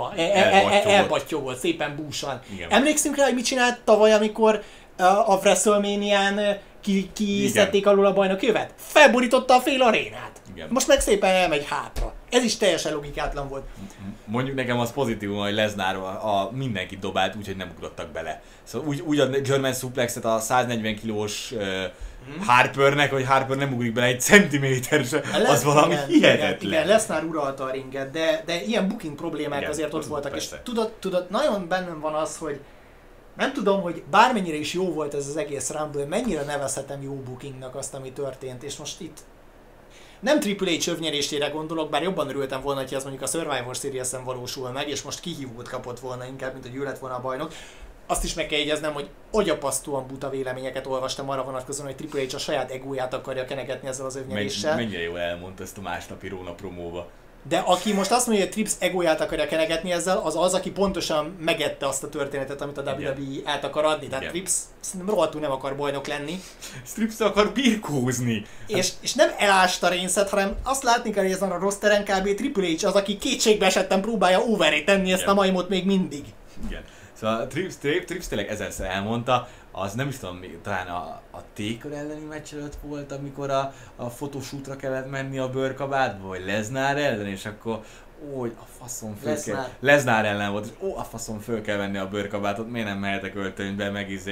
elbattyogolt szépen búsan. Igen. Emlékszünk rá, hogy mit csinált tavaly, amikor a WrestleMania-n kiszedték alul a bajnokjövet? Felborította a fél arénát. Igen. Most meg szépen elmegy hátra. Ez is teljesen logikátlan volt. Mondjuk nekem az pozitívum, hogy Lesnar mindenkit dobált, úgyhogy nem ugrottak bele. Szóval úgy a German Suplexet a 140 kilós Harpernek, hogy Harper nem ugrik bele egy centiméter se, az valami hihetetlen. Igen, Lesnar uralta a ringet, de ilyen booking problémák igen, azért ott voltak. Persze. És tudod, nagyon bennem van az, hogy nem tudom, hogy bármennyire is jó volt ez az egész Rumble, mennyire nevezhetem jó bookingnak azt, ami történt, és most itt nem Triple H övnyerésére gondolok, bár jobban örültem volna, hogy ez mondjuk a Survivor Series-en valósul meg, és most kihívót kapott volna inkább, mint hogy ő lett volna a bajnok. Azt is meg kell jegyeznem, hogy agyapasztóan buta véleményeket olvastam arra vonatkozóan, hogy Triple H a saját egóját akarja kenegetni ezzel az övnyeréssel. Mennyire jól elmondta ezt a másnapi Róna promóba. De aki most azt mondja, hogy Trips egóját akarja kenegetni ezzel, az az, aki pontosan megette azt a történetet, amit a WWE át akar adni. Tehát Trips rohadtul nem akar bajnok lenni. Trips akar birkózni. És nem elásta Reigns-et, hanem azt látni kell, hogy ezen a rosteren kb. Triple H az, aki kétségbe esetten próbálja overé tenni ezt a majmot még mindig. Igen. Szóval Trips tényleg ezerszer elmondta, az nem is tudom, talán a Taker elleni meccs előtt volt, amikor a fotosútra kellett menni a bőrkabátba, vagy Lesnar ellen, és akkor a faszom föl kell... Lesnar ellen volt, és a faszom föl kell venni a bőrkabátot, miért nem mehetek öltönybe,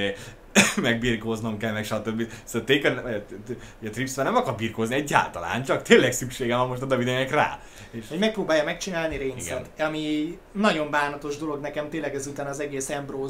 meg birkóznom kell, meg stb. Szóval Taker, a Trips már nem akar birkózni egyáltalán, csak tényleg szüksége van most a WWE-nek rá. Hogy megpróbálja megcsinálni Reigns-et, ami nagyon bánatos dolog nekem tényleg ezután az egész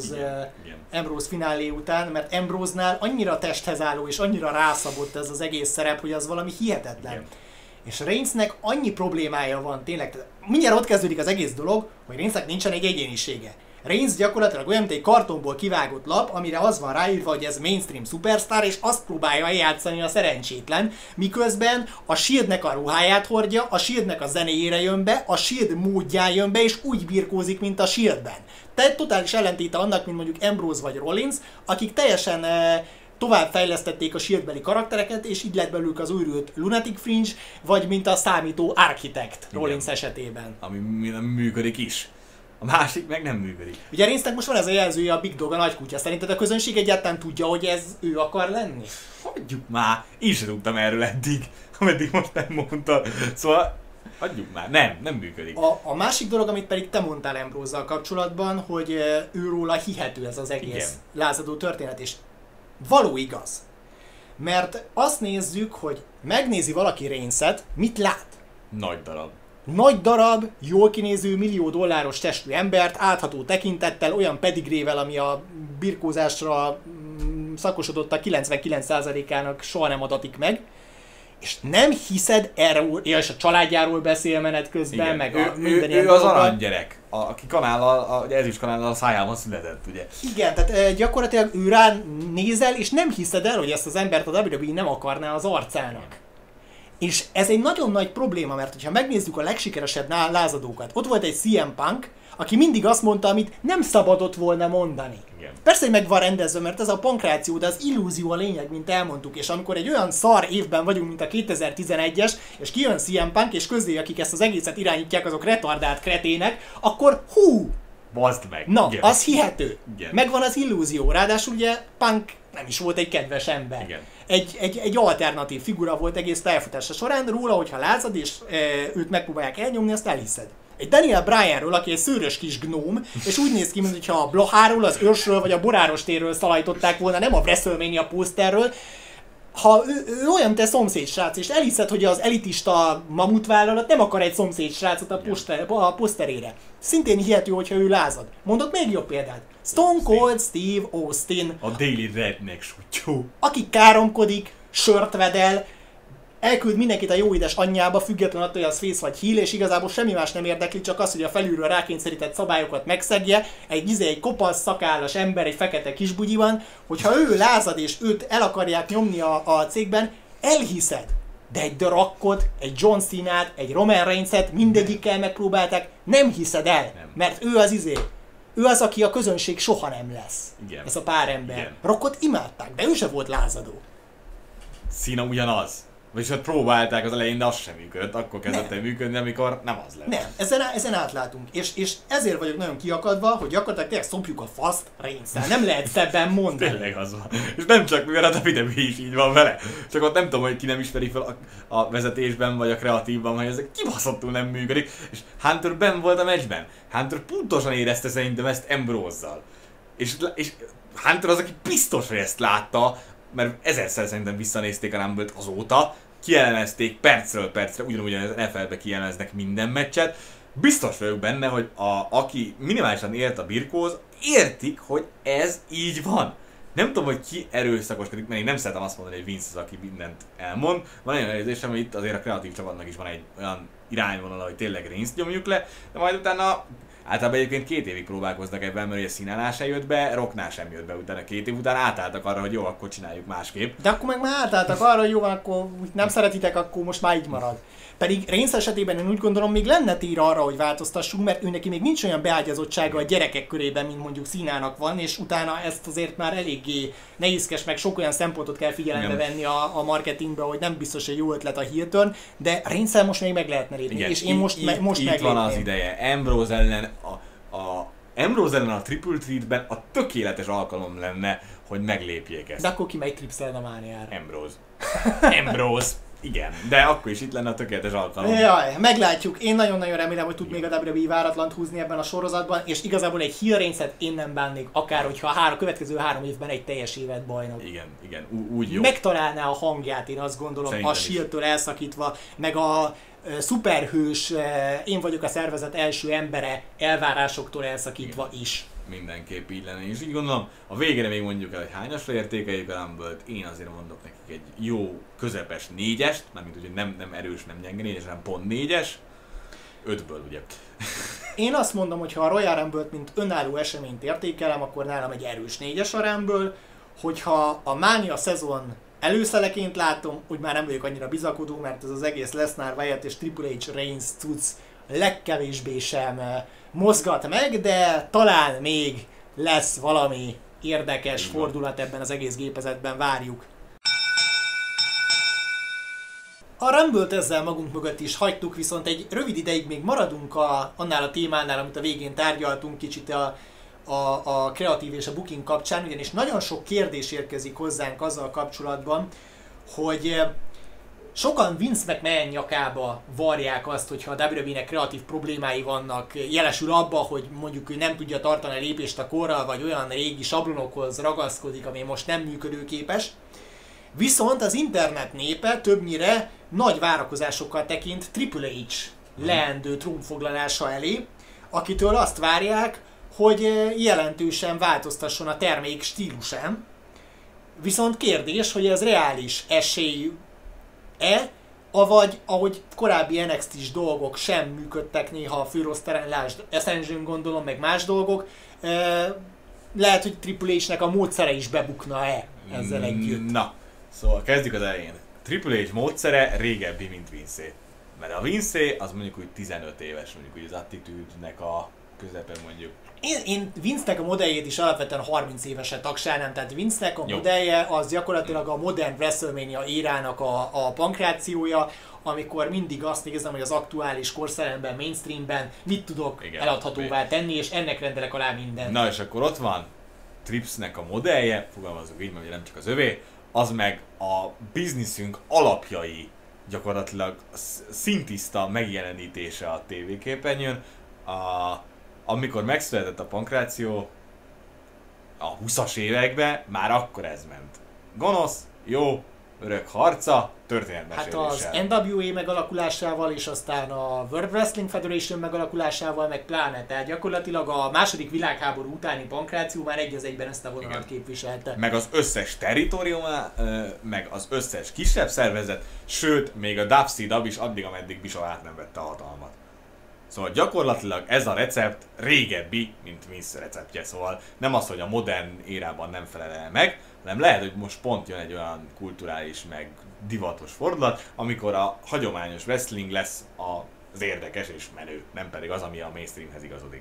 Ambrose finálé után, mert Ambrose-nál annyira testhez álló és annyira rászabott ez az egész szerep, hogy az valami hihetetlen. Igen. És Reignsnek annyi problémája van tényleg, mindjárt ott kezdődik az egész dolog, hogy Reignsnek nincsen egy egyénisége. Reigns gyakorlatilag olyan, mint egy kartonból kivágott lap, amire az van ráírva, hogy ez mainstream superstar, és azt próbálja eljátszani a szerencsétlen, miközben a Shieldnek a ruháját hordja, a Shieldnek a zenéjére jön be, a Shield módján jön be, és úgy birkózik, mint a Shieldben. Tehát totális ellentéte annak, mint mondjuk Ambrose vagy Rollins, akik teljesen továbbfejlesztették a Shieldbeli karaktereket, és így lett belőlük az újrült Lunatic Fringe, vagy mint a számító Architect Rollins esetében. Ami működik is. A másik meg nem működik. Ugye Reignsnek most van ez a jelzője, a Big Dog, a nagykutya. Szerinted a közönség egyáltalán tudja, hogy ez ő akar lenni? Hagyjuk már! Én sem tudtam erről eddig, ameddig most nem mondtad. Szóval hagyjuk már. Nem működik. A másik dolog, amit pedig te mondtál Ambrose-zal kapcsolatban, hogy őróla hihető ez az egész lázadó történet, és való igaz. Mert azt nézzük, hogy megnézi valaki Reigns-et, mit lát? Nagy darab. Nagy darab, jól kinéző, $1 millió testű embert, átható tekintettel, olyan pedigrével, ami a birkózásra szakosodott a 99%-ának soha nem adatik meg, és nem hiszed erről, és a családjáról beszél menet közben, igen. Meg minden ilyen ő az aranygyerek, aki kanállal, ezüst kanállal a szájában született, ugye? Igen, tehát gyakorlatilag ő rá nézel, és nem hiszed el, hogy ezt az embert a WWE nem akarná az arcának. És ez egy nagyon nagy probléma, mert ha megnézzük a legsikeresebb lázadókat, ott volt egy CM Punk, aki mindig azt mondta, amit nem szabadott volna mondani. Igen. Persze, hogy meg van rendezve, mert ez a pankráció, de az illúzió a lényeg, mint elmondtuk, és amikor egy olyan szar évben vagyunk, mint a 2011-es, és kijön CM Punk, és közé, akik ezt az egészet irányítják, azok retardált kretének, akkor Baszd meg! Na, igen. az hihető. Igen. Megvan az illúzió, ráadásul ugye Punk nem is volt egy kedves ember. Igen. Egy alternatív figura volt egész pályafutása során, róla, hogyha lázad, és őt megpróbálják elnyomni, azt elhiszed. Egy Daniel Bryanről, aki egy szőrös kis gnóm, és úgy néz ki, mintha a Blaháról, az őrsről vagy a Boráros térről szalajtották volna, nem a WrestleMania poszterről. Ha ő olyan, mint egy szomszédsrác, és elhiszed, hogy az elitista mamutvállalat nem akar egy szomszédsrácot a poszterére. Szintén hihető, hogyha ő lázad. Mondok még jobb példát. Stone Cold Steve Austin. A Daily Redneck sutyó. Aki káromkodik, sört vedel, elküld mindenkit a jó édes anyjába, függetlenül attól, hogy az face vagy heel, és igazából semmi más nem érdekli, csak az, hogy a felülről rákényszerített szabályokat megszegje, egy kopasz, szakállas ember, egy fekete kisbugyiban, hogyha ő lázad és őt el akarják nyomni a cégben, elhiszed. De egy The Rockot, egy John Cena-t, egy Roman Reigns-et mindegyikkel megpróbálták, nem hiszed el, mert ő ő az, aki a közönség soha nem lesz. Igen. Ez a pár ember. Igen. Rockot imádták, de ő se volt lázadó. Cena ugyanaz. Vagyis ott próbálták az elején, de az sem működött. Akkor kezdett el működni, amikor nem az lett. Nem, ezen átlátunk. És ezért vagyok nagyon kiakadva, hogy gyakorlatilag tényleg szopjuk a faszt Reigns-szel. Nem lehet szebben mondani. Tényleg az van. És nem csak mivel a WWE is így van vele. Csak ott nem tudom, hogy ki nem ismeri fel a vezetésben vagy a kreatívban, hogy ezek kibaszottul nem működik. És Hunter benn volt a meccsben. Hunter pontosan érezte szerintem ezt Ambrose-zal. És Hunter az, aki biztos, hogy ezt látta, mert ezerszer szerintem visszanézték a Rumble-t azóta, kielemezték percről percre, ugyanúgy az NFL-be kielemeznek minden meccset. Biztos vagyok benne, hogy aki minimálisan ért a birkóz, értik, hogy ez így van. Nem tudom, hogy ki erőszakoskodik, mert én nem szeretem azt mondani, hogy Vince az, aki mindent elmond. Van olyan érzésem, hogy itt azért a kreatív csapatnak is van egy olyan irányvonala, hogy tényleg Reigns-t nyomjuk le, de majd utána általában egyébként 2 évig próbálkoznak ebben, mert ugye Cena-nál sem jött be, Rocknál sem jött be, utána 2 év után átálltak arra, hogy jó, akkor csináljuk másképp. De akkor meg már átálltak arra, hogy jó, akkor nem szeretitek, akkor most már így marad. Pedig Reigns esetében én úgy gondolom, még lenne tér arra, hogy változtassunk, mert ő neki még nincs olyan beágyazottsága a gyerekek körében, mint mondjuk Cena-nak van, és utána ezt azért már eléggé nehézkes, meg sok olyan szempontot kell figyelembe venni a marketingbe, hogy nem biztos, hogy jó ötlet a heel turn, de Reigns-el most még meg lehetne lépni, és én most itt van az ideje. Ambrose ellen a Triple Threat-ben a tökéletes alkalom lenne, hogy meglépjék ezt. De akkor ki megy Tripszelne Mániára? Ambrose. Igen, de akkor is itt lenne a tökéletes alkalom. Jaj, meglátjuk. Én nagyon-nagyon remélem, hogy tud még a WWE váratlant húzni ebben a sorozatban, és igazából egy heel Reigns-et én nem bánnék, akár hogyha a következő 3 évben egy teljes évet bajnok. Igen, úgy jó. Megtalálná a hangját, én azt gondolom, szerintem a Shield-től elszakítva, meg a szuperhős, én vagyok a szervezet első embere elvárásoktól elszakítva is. Mindenképp így lenne. És így gondolom, a végére még mondjuk el, hogy hányasra értékeljük a Rumble-t. Én azért mondok nekik egy jó, közepes 4-est, mármint úgy, nem erős, nem gyenge 4-es, hanem pont 4-es. 5-ből ugye. Én azt mondom, hogy ha a Royal Rumble-t mint önálló eseményt értékelem, akkor nálam egy erős 4-es a Rumble. Hogyha a Mania szezon előszeleként látom, úgy már nem vagyok annyira bizakodó, mert ez az egész Lesnar, Wyatt és Triple H Reigns cucc legkevésbé sem mozgat meg, de talán még lesz valami érdekes fordulat ebben az egész gépezetben, várjuk. A Rumble-t ezzel magunk mögött is hagytuk, viszont egy rövid ideig még maradunk annál a témánál, amit a végén tárgyaltunk kicsit a kreatív és a booking kapcsán, ugyanis nagyon sok kérdés érkezik hozzánk azzal kapcsolatban, hogy sokan Vince McMahon nyakába varják azt, hogyha a WWE-nek kreatív problémái vannak, jelesül abba, hogy mondjuk ő nem tudja tartani a lépést a korral, vagy olyan régi sablonokhoz ragaszkodik, ami most nem működőképes. Viszont az internet népe többnyire nagy várakozásokkal tekint Triple H leendő trónfoglalása elé, akitől azt várják, hogy jelentősen változtasson a termék stílusán. Viszont kérdés, hogy ez reális esély-e, avagy ahogy korábbi NXT-s dolgok sem működtek néha a főroszteren, lásd Ascension gondolom, meg más dolgok, lehet, hogy Triple H-nek a módszere is bebukna-e ezzel együtt. Na, szóval kezdjük az elején. Triple H módszere régebbi, mint Vince. Mert a Vince az mondjuk úgy 15 éves, mondjuk úgy az attitűdnek a közepe mondjuk. Én Vince-nek a modelljét is alapvetően 30 évesen tagsálnám, tehát Vince-nek a modellje az gyakorlatilag a modern WrestleMania érának a pankrációja, amikor mindig azt nézem, hogy az aktuális korszellemben, mainstreamben mit tudok eladhatóvá tenni, és ennek rendelek alá mindent. Na és akkor ott van Tripsnek a modellje, fogalmazunk így, mert nem csak az övé, az meg a bizniszünk alapjai, gyakorlatilag szintiszta megjelenítése a tévéképernyőn. Amikor megszületett a pankráció a 20-as években, már akkor ez ment. Gonosz, jó, örök harca, történetmeséléssel. Hát az NWA megalakulásával és aztán a World Wrestling Federation megalakulásával meg pláne, tehát gyakorlatilag a második világháború utáni pankráció már egy az egyben ezt a vonalat képviselte. Meg az összes territórium, meg az összes kisebb szervezet, sőt, még a WCW is addig, ameddig Bischoff át nem vette a hatalmat. Szóval gyakorlatilag ez a recept régebbi, mint Vince receptje, szóval nem az, hogy a modern érában nem felel el meg, hanem lehet, hogy most pont jön egy olyan kulturális, meg divatos fordulat, amikor a hagyományos wrestling lesz az érdekes és menő, nem pedig az, ami a mainstreamhez igazodik.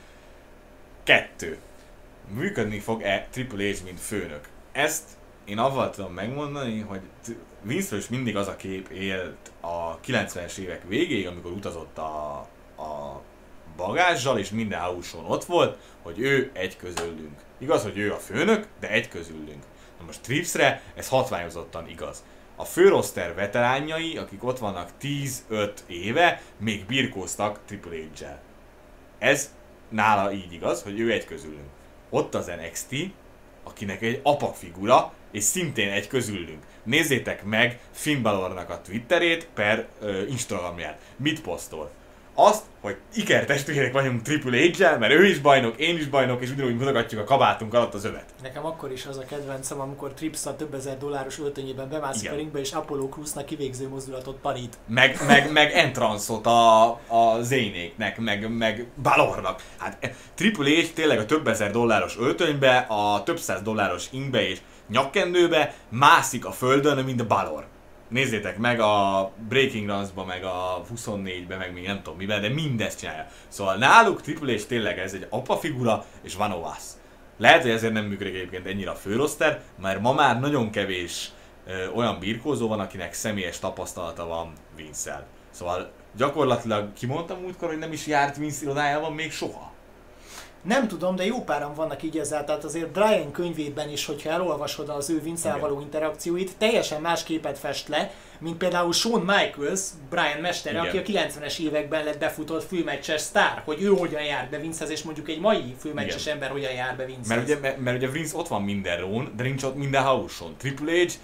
2. Működni fog-e Triple H, mint főnök? Ezt én avval tudom megmondani, hogy Vince-ről is mindig az a kép élt a 90-es évek végéig, amikor utazott a bagázsal, és minden house-on ott volt, hogy ő egy közülünk. Igaz, hogy ő a főnök, de egy közülünk. Na most Tripsre ez hatványozottan igaz. A főroszter veteránjai, akik ott vannak 10-5 éve, még birkóztak Triple H-el. Ez nála így igaz, hogy ő egy közülünk. Ott az NXT, akinek egy apa figura, és szintén egy közülünk. Nézzétek meg Finn Balornak a Twitterét per Instagramját. Mit posztol? Azt, hogy ikertestvérek vagyunk Triple H-el, mert ő is bajnok, én is bajnok, és ugyanúgy mutogatjuk a kabátunk alatt az övet. Nekem akkor is az a kedvencem, amikor Trips a több ezer dolláros öltönyében bemászik a ringbe, és Apollo Crews-nak kivégző mozdulatot parít. Meg entrance-ot a Zénéknek, meg Balornak. Hát Triple H tényleg a több ezer dolláros öltönybe, a több száz dolláros ingbe és nyakkendőbe mászik a földön, mint a Balor. Nézzétek meg a Breaking Runs-ba, meg a 24-be, meg még nem tudom miben, de mindezt csinálja. Szóval náluk Triple H tényleg ez egy apa figura, és van ovasz. Lehet, hogy ezért nem működik egyébként ennyire a főroszter, mert ma már nagyon kevés olyan birkózó van, akinek személyes tapasztalata van Vince-el. Szóval gyakorlatilag kimondtam múltkor, hogy nem is járt Vince irodájában még soha. Nem tudom, de jó páran vannak így ezzel, tehát azért Brian könyvében is, hogyha elolvasod az ő Vince-el való interakcióit, teljesen más képet fest le, mint például Shawn Michaels, Brian mestere, aki a 90-es években lett befutott főmeccses sztár, hogy ő hogyan jár be Vincehez, és mondjuk egy mai főmeccses ember hogyan jár be Vincehez. Mert ugye Vince ott van minden Raw-n, de nincs ott minden house-on. Triple H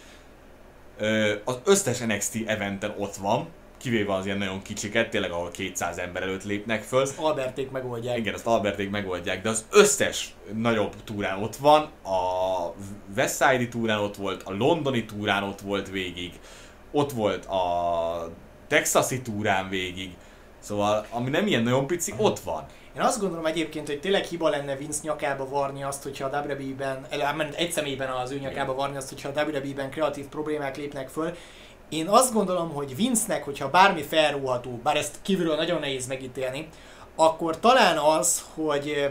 az összes NXT eventen ott van, kivéve az ilyen nagyon kicsiket, tényleg ahol 200 ember előtt lépnek föl. Azt Alberték megoldják. Igen, azt Alberték megoldják, de az összes nagyobb túrán ott van, a West Side-i túrán ott volt, a londoni túrán ott volt végig, ott volt a texasi túrán végig, szóval ami nem ilyen nagyon pici, ott van. Én azt gondolom egyébként, hogy tényleg hiba lenne Vince nyakába varni azt, hogyha a WWE-ben, egy személyben az ő nyakába varni azt, hogyha a WWE-ben kreatív problémák lépnek föl. Én azt gondolom, hogy Vince-nek, hogyha bármi felróható, bár ezt kívülről nagyon nehéz megítélni, akkor talán az, hogy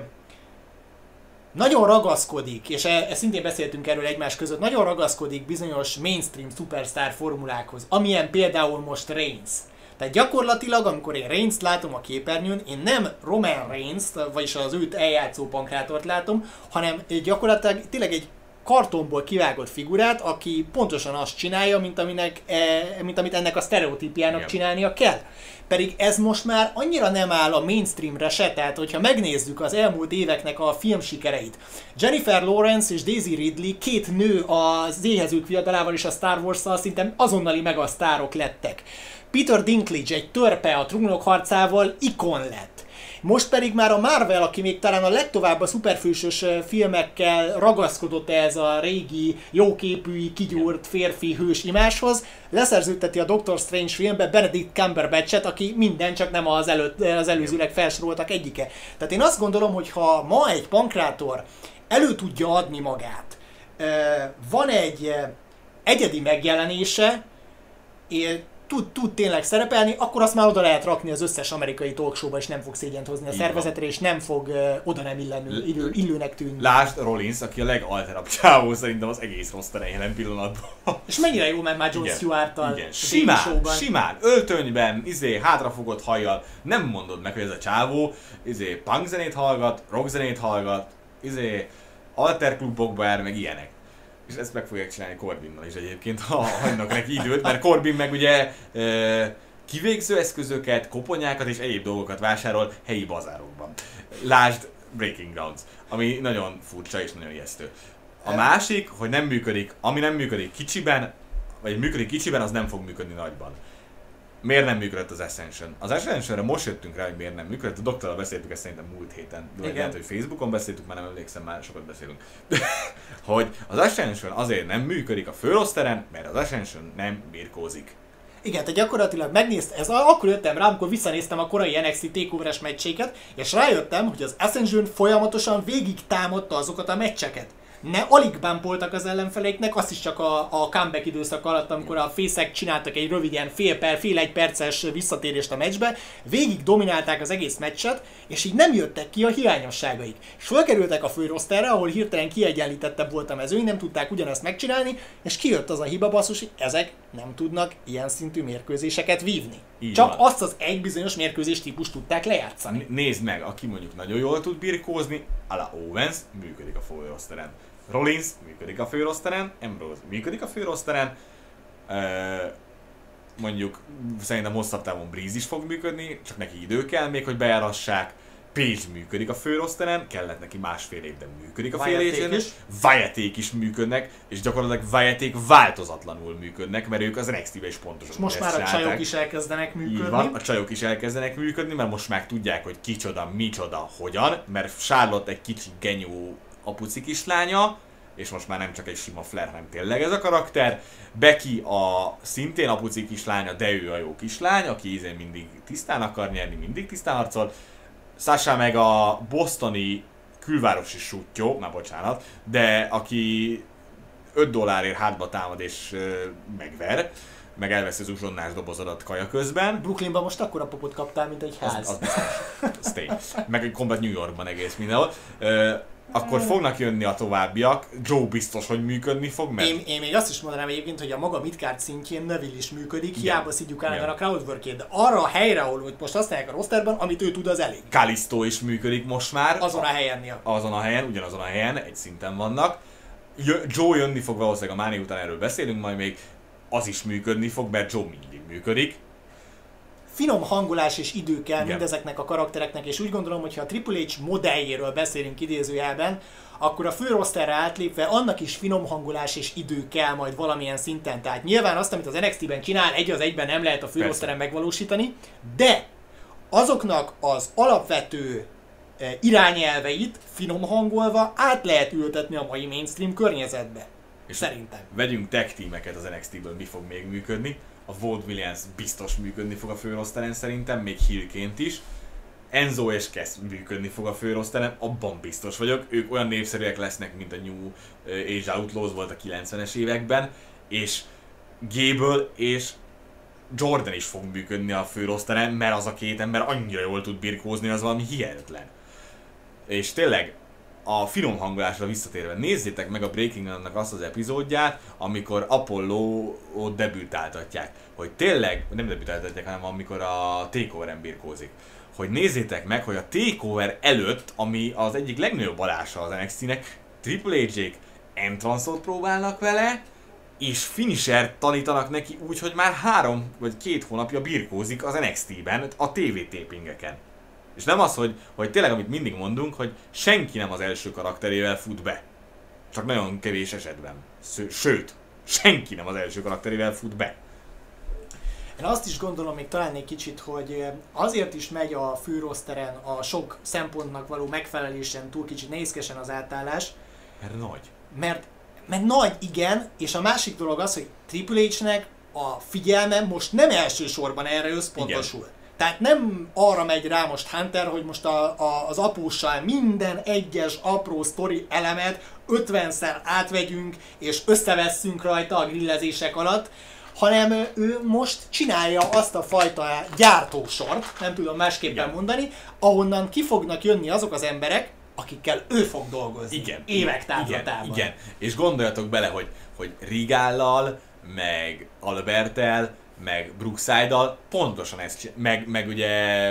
nagyon ragaszkodik, és szintén beszéltünk erről egymás között, nagyon ragaszkodik bizonyos mainstream superstar formulákhoz, amilyen például most Reigns. Tehát gyakorlatilag, amikor én Reigns-t látom a képernyőn, én nem Roman Reigns-t, vagyis az őt eljátszó pankrátort látom, hanem gyakorlatilag tényleg egy kartonból kivágott figurát, aki pontosan azt csinálja, mint amit ennek a sztereotípiának csinálnia kell. Pedig ez most már annyira nem áll a mainstreamre se, tehát hogyha megnézzük az elmúlt éveknek a filmsikereit. Jennifer Lawrence és Daisy Ridley, két nő az Éhezők fiatalával és a Star Wars-szal szinte azonnali megasztárok lettek. Peter Dinklage egy törpe a Trónok harcával ikon lett. Most pedig már a Marvel, aki még talán a legtovább a szuperfősös filmekkel ragaszkodott ez a régi, jóképű, kigyúrt férfi hős imáshoz, leszerződteti a Doctor Strange filmbe Benedict Cumberbatchet, aki minden, csak nem az előzőleg felsoroltak egyike. Tehát én azt gondolom, hogy ha ma egy pankrátor elő tudja adni magát, van egy egyedi megjelenése, tud tényleg szerepelni, akkor azt már oda lehet rakni az összes amerikai talkshowba, és nem fog szégyent hozni a szervezetre, és nem fog oda nem illőnek tűnni. Lásd Rollins, aki a legalterabb csávó szerintem az egész rosteren jelen pillanatban. És mennyire jó ment már Jon Stewart-tal. Igen. Simán, öltönyben, hátrafogott hajjal, nem mondod meg, hogy ez a csávó, punk zenét hallgat, rock zenét hallgat, alterklubokba jár, meg ilyenek. És ezt meg fogják csinálni Corbinnal is egyébként, ha hagynak neki időt, mert Corbin meg ugye kivégző eszközöket, koponyákat és egyéb dolgokat vásárol helyi bazárokban. Lásd Breaking Grounds, ami nagyon furcsa és nagyon ijesztő. A másik, hogy nem működik, ami nem működik kicsiben, vagy működik kicsiben, az nem fog működni nagyban. Miért nem működött az Ascension? Az Ascensionre most jöttünk rá, hogy miért nem működött. A doktorral beszéltük ezt szerintem múlt héten. Lehet, hogy Facebookon beszéltük, már nem emlékszem, már sokat beszélünk. Hogy az Ascension azért nem működik a főroszteren, mert az Ascension nem birkózik. Igen, tehát gyakorlatilag akkor jöttem rá, amikor visszanéztem a korai NXT TakeOver-es meccséket, és rájöttem, hogy az Ascension folyamatosan végig támadta azokat a meccseket. Alig bumpoltak az ellenfeleiknek, azt is csak a comeback időszak alatt, amikor a fészek csináltak egy rövid ilyen fél-egy perces visszatérést a meccsbe, végig dominálták az egész meccset, és így nem jöttek ki a hiányosságaik. És fölkerültek a főroszterre, ahol hirtelen kiegyenlítettebb volt a mezőny, nem tudták ugyanezt megcsinálni, és kijött az a hiba basszus, hogy ezek nem tudnak ilyen szintű mérkőzéseket vívni. Így csak van. Azt az egy bizonyos mérkőzés típust tudták lejátszani. Nézd meg, aki mondjuk nagyon jól tud birkózni, ala Owens működik a főroszteren. Rollins működik a főroszteren, Ambrose működik a főroszteren, mondjuk szerintem hosszabb távon Breeze is fog működni, csak neki idő kell még, hogy bejárassák. Page működik a főroszteren, kellett neki másfél év, de működik a fél évben. Wyatt-ék is működnek, és gyakorlatilag Wyatt-ék változatlanul működnek, mert ők az NXT-be is pontosan most már a csajok is elkezdenek működni. Így van, a csajok is elkezdenek működni, mert most már tudják, hogy kicsoda, micsoda, hogyan, mert Charlotte egy kicsi genyó apuci kislánya, és most már nem csak egy sima Flair, hanem tényleg ez a karakter. Becky a szintén apuci kislánya, de ő a jó kislány, aki mindig tisztán akar nyerni, mindig tisztán harcol. Sasha meg a bostoni külvárosi sutyó, már bocsánat, de aki $5 hátba támad és megver, meg elveszi az uzsonnás dobozodat kaja közben. Brooklynban most akkora popot kaptál, mint egy ház. Az biztos. Meg egy komplet New Yorkban egész mindenhol. Akkor fognak jönni a továbbiak. Joe biztos, hogy működni fog, mert... Én még azt is mondanám egyébként, hogy a maga midcard szintjén Neville is működik, hiába szidjuk át a crowdwork-ét, de arra a helyre, ahol most használják a rosterben, amit ő tud, az elég. Kalisto is működik most már. Azon a helyen. Ugyanazon a helyen, egy szinten vannak. Joe jönni fog valószínűleg a Mania után, erről beszélünk majd még, az is működni fog, mert Joe mindig működik. Finom hangolás és idő kell mindezeknek a karaktereknek, és úgy gondolom, hogy ha a Triple H modelljéről beszélünk idézőjelben, akkor a főroszterre átlépve annak is finom hangolás és idő kell majd valamilyen szinten. Tehát nyilván azt, amit az NXT-ben csinál, egy az egyben nem lehet a főroszteren megvalósítani, de azoknak az alapvető irányelveit finom hangolva át lehet ültetni a mai mainstream környezetbe. És szerintem. Vegyünk tag teameket az NXT-ből, mi fog még működni. A Wade Williams biztos működni fog a főroszteren szerintem, még heelként is. Enzo és Cass működni fog a főroszteren, abban biztos vagyok. Ők olyan népszerűek lesznek, mint a New Age Outlaws volt a 90-es években. És Gable és Jordan is fog működni a főroszteren, mert az a két ember annyira jól tud birkózni, az valami hihetetlen. És tényleg, a finom hangolásra visszatérve, nézzétek meg a Breaking News-nak azt az epizódját, amikor Apollo-t debütáltatják. Hogy tényleg, nem debütáltatják, hanem amikor a TakeOver-en birkózik. Hogy nézzétek meg, hogy a TakeOver előtt, ami az egyik legnagyobb alása az NXT-nek, Triple H-ék entrance-ot próbálnak vele, és finisher tanítanak neki úgy, hogy már 3 vagy 2 hónapja birkózik az NXT-ben, a TV tapingeken. És nem az, hogy tényleg, amit mindig mondunk, hogy senki nem az első karakterével fut be. Csak nagyon kevés esetben. Sőt, senki nem az első karakterével fut be. Én azt is gondolom még talán egy kicsit, hogy azért is megy a főroszteren a sok szempontnak való megfelelésen túl kicsit nehézkesen az átállás. Mert nagy. Mert nagy, igen, és a másik dolog az, hogy Triple H-nek a figyelme most nem elsősorban erre összpontosul. Igen. Tehát nem arra megy rá most Hunter, hogy most az apóssal minden egyes apró sztori elemet 50-szer átvegyünk és összevesszünk rajta a grillezések alatt, hanem ő most csinálja azt a fajta gyártósort, nem tudom másképpen mondani, ahonnan ki fognak jönni azok az emberek, akikkel ő fog dolgozni. Igen. Évek távlatában. Igen. És gondoljatok bele, hogy Rigállal, meg Alberttel, meg Brookside-dal pontosan ezt csinál. Meg ugye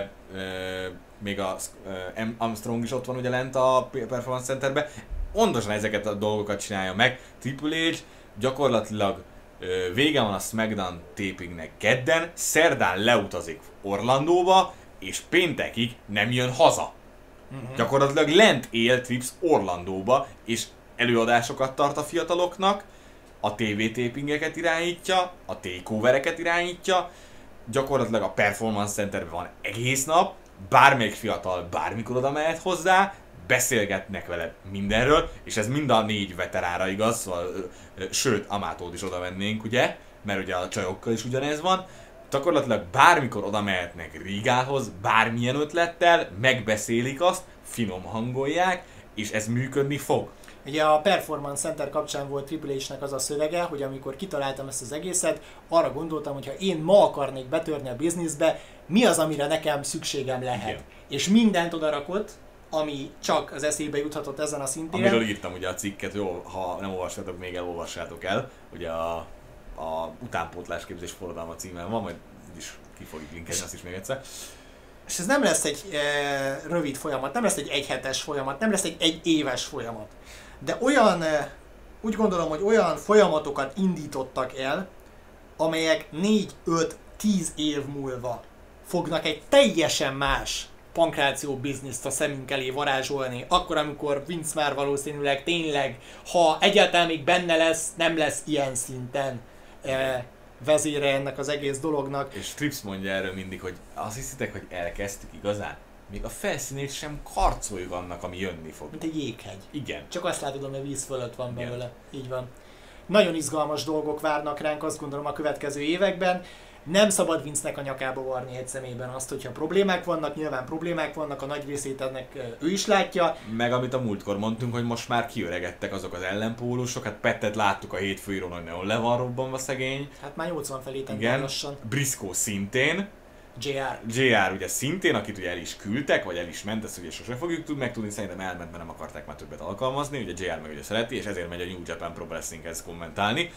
még a Armstrong is ott van ugye lent a Performance Centerben. Pontosan ezeket a dolgokat csinálja meg. Triple H gyakorlatilag vége van a SmackDown tapingnek kedden, szerdán leutazik Orlandóba, és péntekig nem jön haza. Gyakorlatilag lent él Trips Orlandóba, és előadásokat tart a fiataloknak, a TV tapingeket irányítja, a takeovereket irányítja, gyakorlatilag a Performance Centerben van egész nap, bármelyik fiatal bármikor oda mehet hozzá, beszélgetnek vele mindenről, és ez mind a 4 veterára igaz, szóval, sőt, Amatót is oda vennénk, ugye, mert ugye a csajokkal is ugyanez van. Gyakorlatilag bármikor oda mehetnek Rigához, bármilyen ötlettel, megbeszélik azt, finom hangolják, és ez működni fog. Ugye a Performance Center kapcsán volt Triple H-nek az a szövege, hogy amikor kitaláltam ezt az egészet, arra gondoltam, hogy ha én ma akarnék betörni a bizniszbe, mi az, amire nekem szükségem lehet. Igen. És mindent odarakott, ami csak az eszébe juthatott ezen a szintéren. Amiről írtam ugye a cikket, jó, ha nem olvassátok még, elolvassátok el. Ugye a utánpótlás képzés forradalma címen van, majd is ki fogjuk linkelni azt is még egyszer. És ez nem lesz egy rövid folyamat, nem lesz egy egyhetes folyamat, nem lesz egy egyéves folyamat. De olyan, úgy gondolom, hogy olyan folyamatokat indítottak el, amelyek 4-5-10 év múlva fognak egy teljesen más pankráció bizniszt a szemünk elé varázsolni, akkor, amikor Vince már valószínűleg tényleg, ha egyáltalán még benne lesz, nem lesz ilyen szinten vezére ennek az egész dolognak. És Trips mondja erről mindig, hogy azt hiszitek, hogy elkezdtük igazán? Még a felszínét sem karcoljuk annak, ami jönni fog. Mint egy jéghegy. Igen. Csak azt látod, hogy a víz fölött van belőle. Így van. Nagyon izgalmas dolgok várnak ránk, azt gondolom, a következő években. Nem szabad Vince-nek a nyakába varni egy személyben azt, hogyha problémák vannak, nyilván problémák vannak, a nagy részét ennek ő is látja. Meg amit a múltkor mondtunk, hogy most már kiöregedtek azok az ellenpólusok, hát Pettet láttuk a hétfőíron, hogy nagyon le van robbanva szegény. Hát már 80 felé tett lassan. Briscoe szintén. JR ugye szintén, akit ugye el is küldtek, vagy el is ment, ezt ugye sose fogjuk megtudni, szerintem elment, mert nem akarták már többet alkalmazni, ugye JR meg ugye szereti, és ezért megy a New Japan Pro Wrestling-hez kommentálni.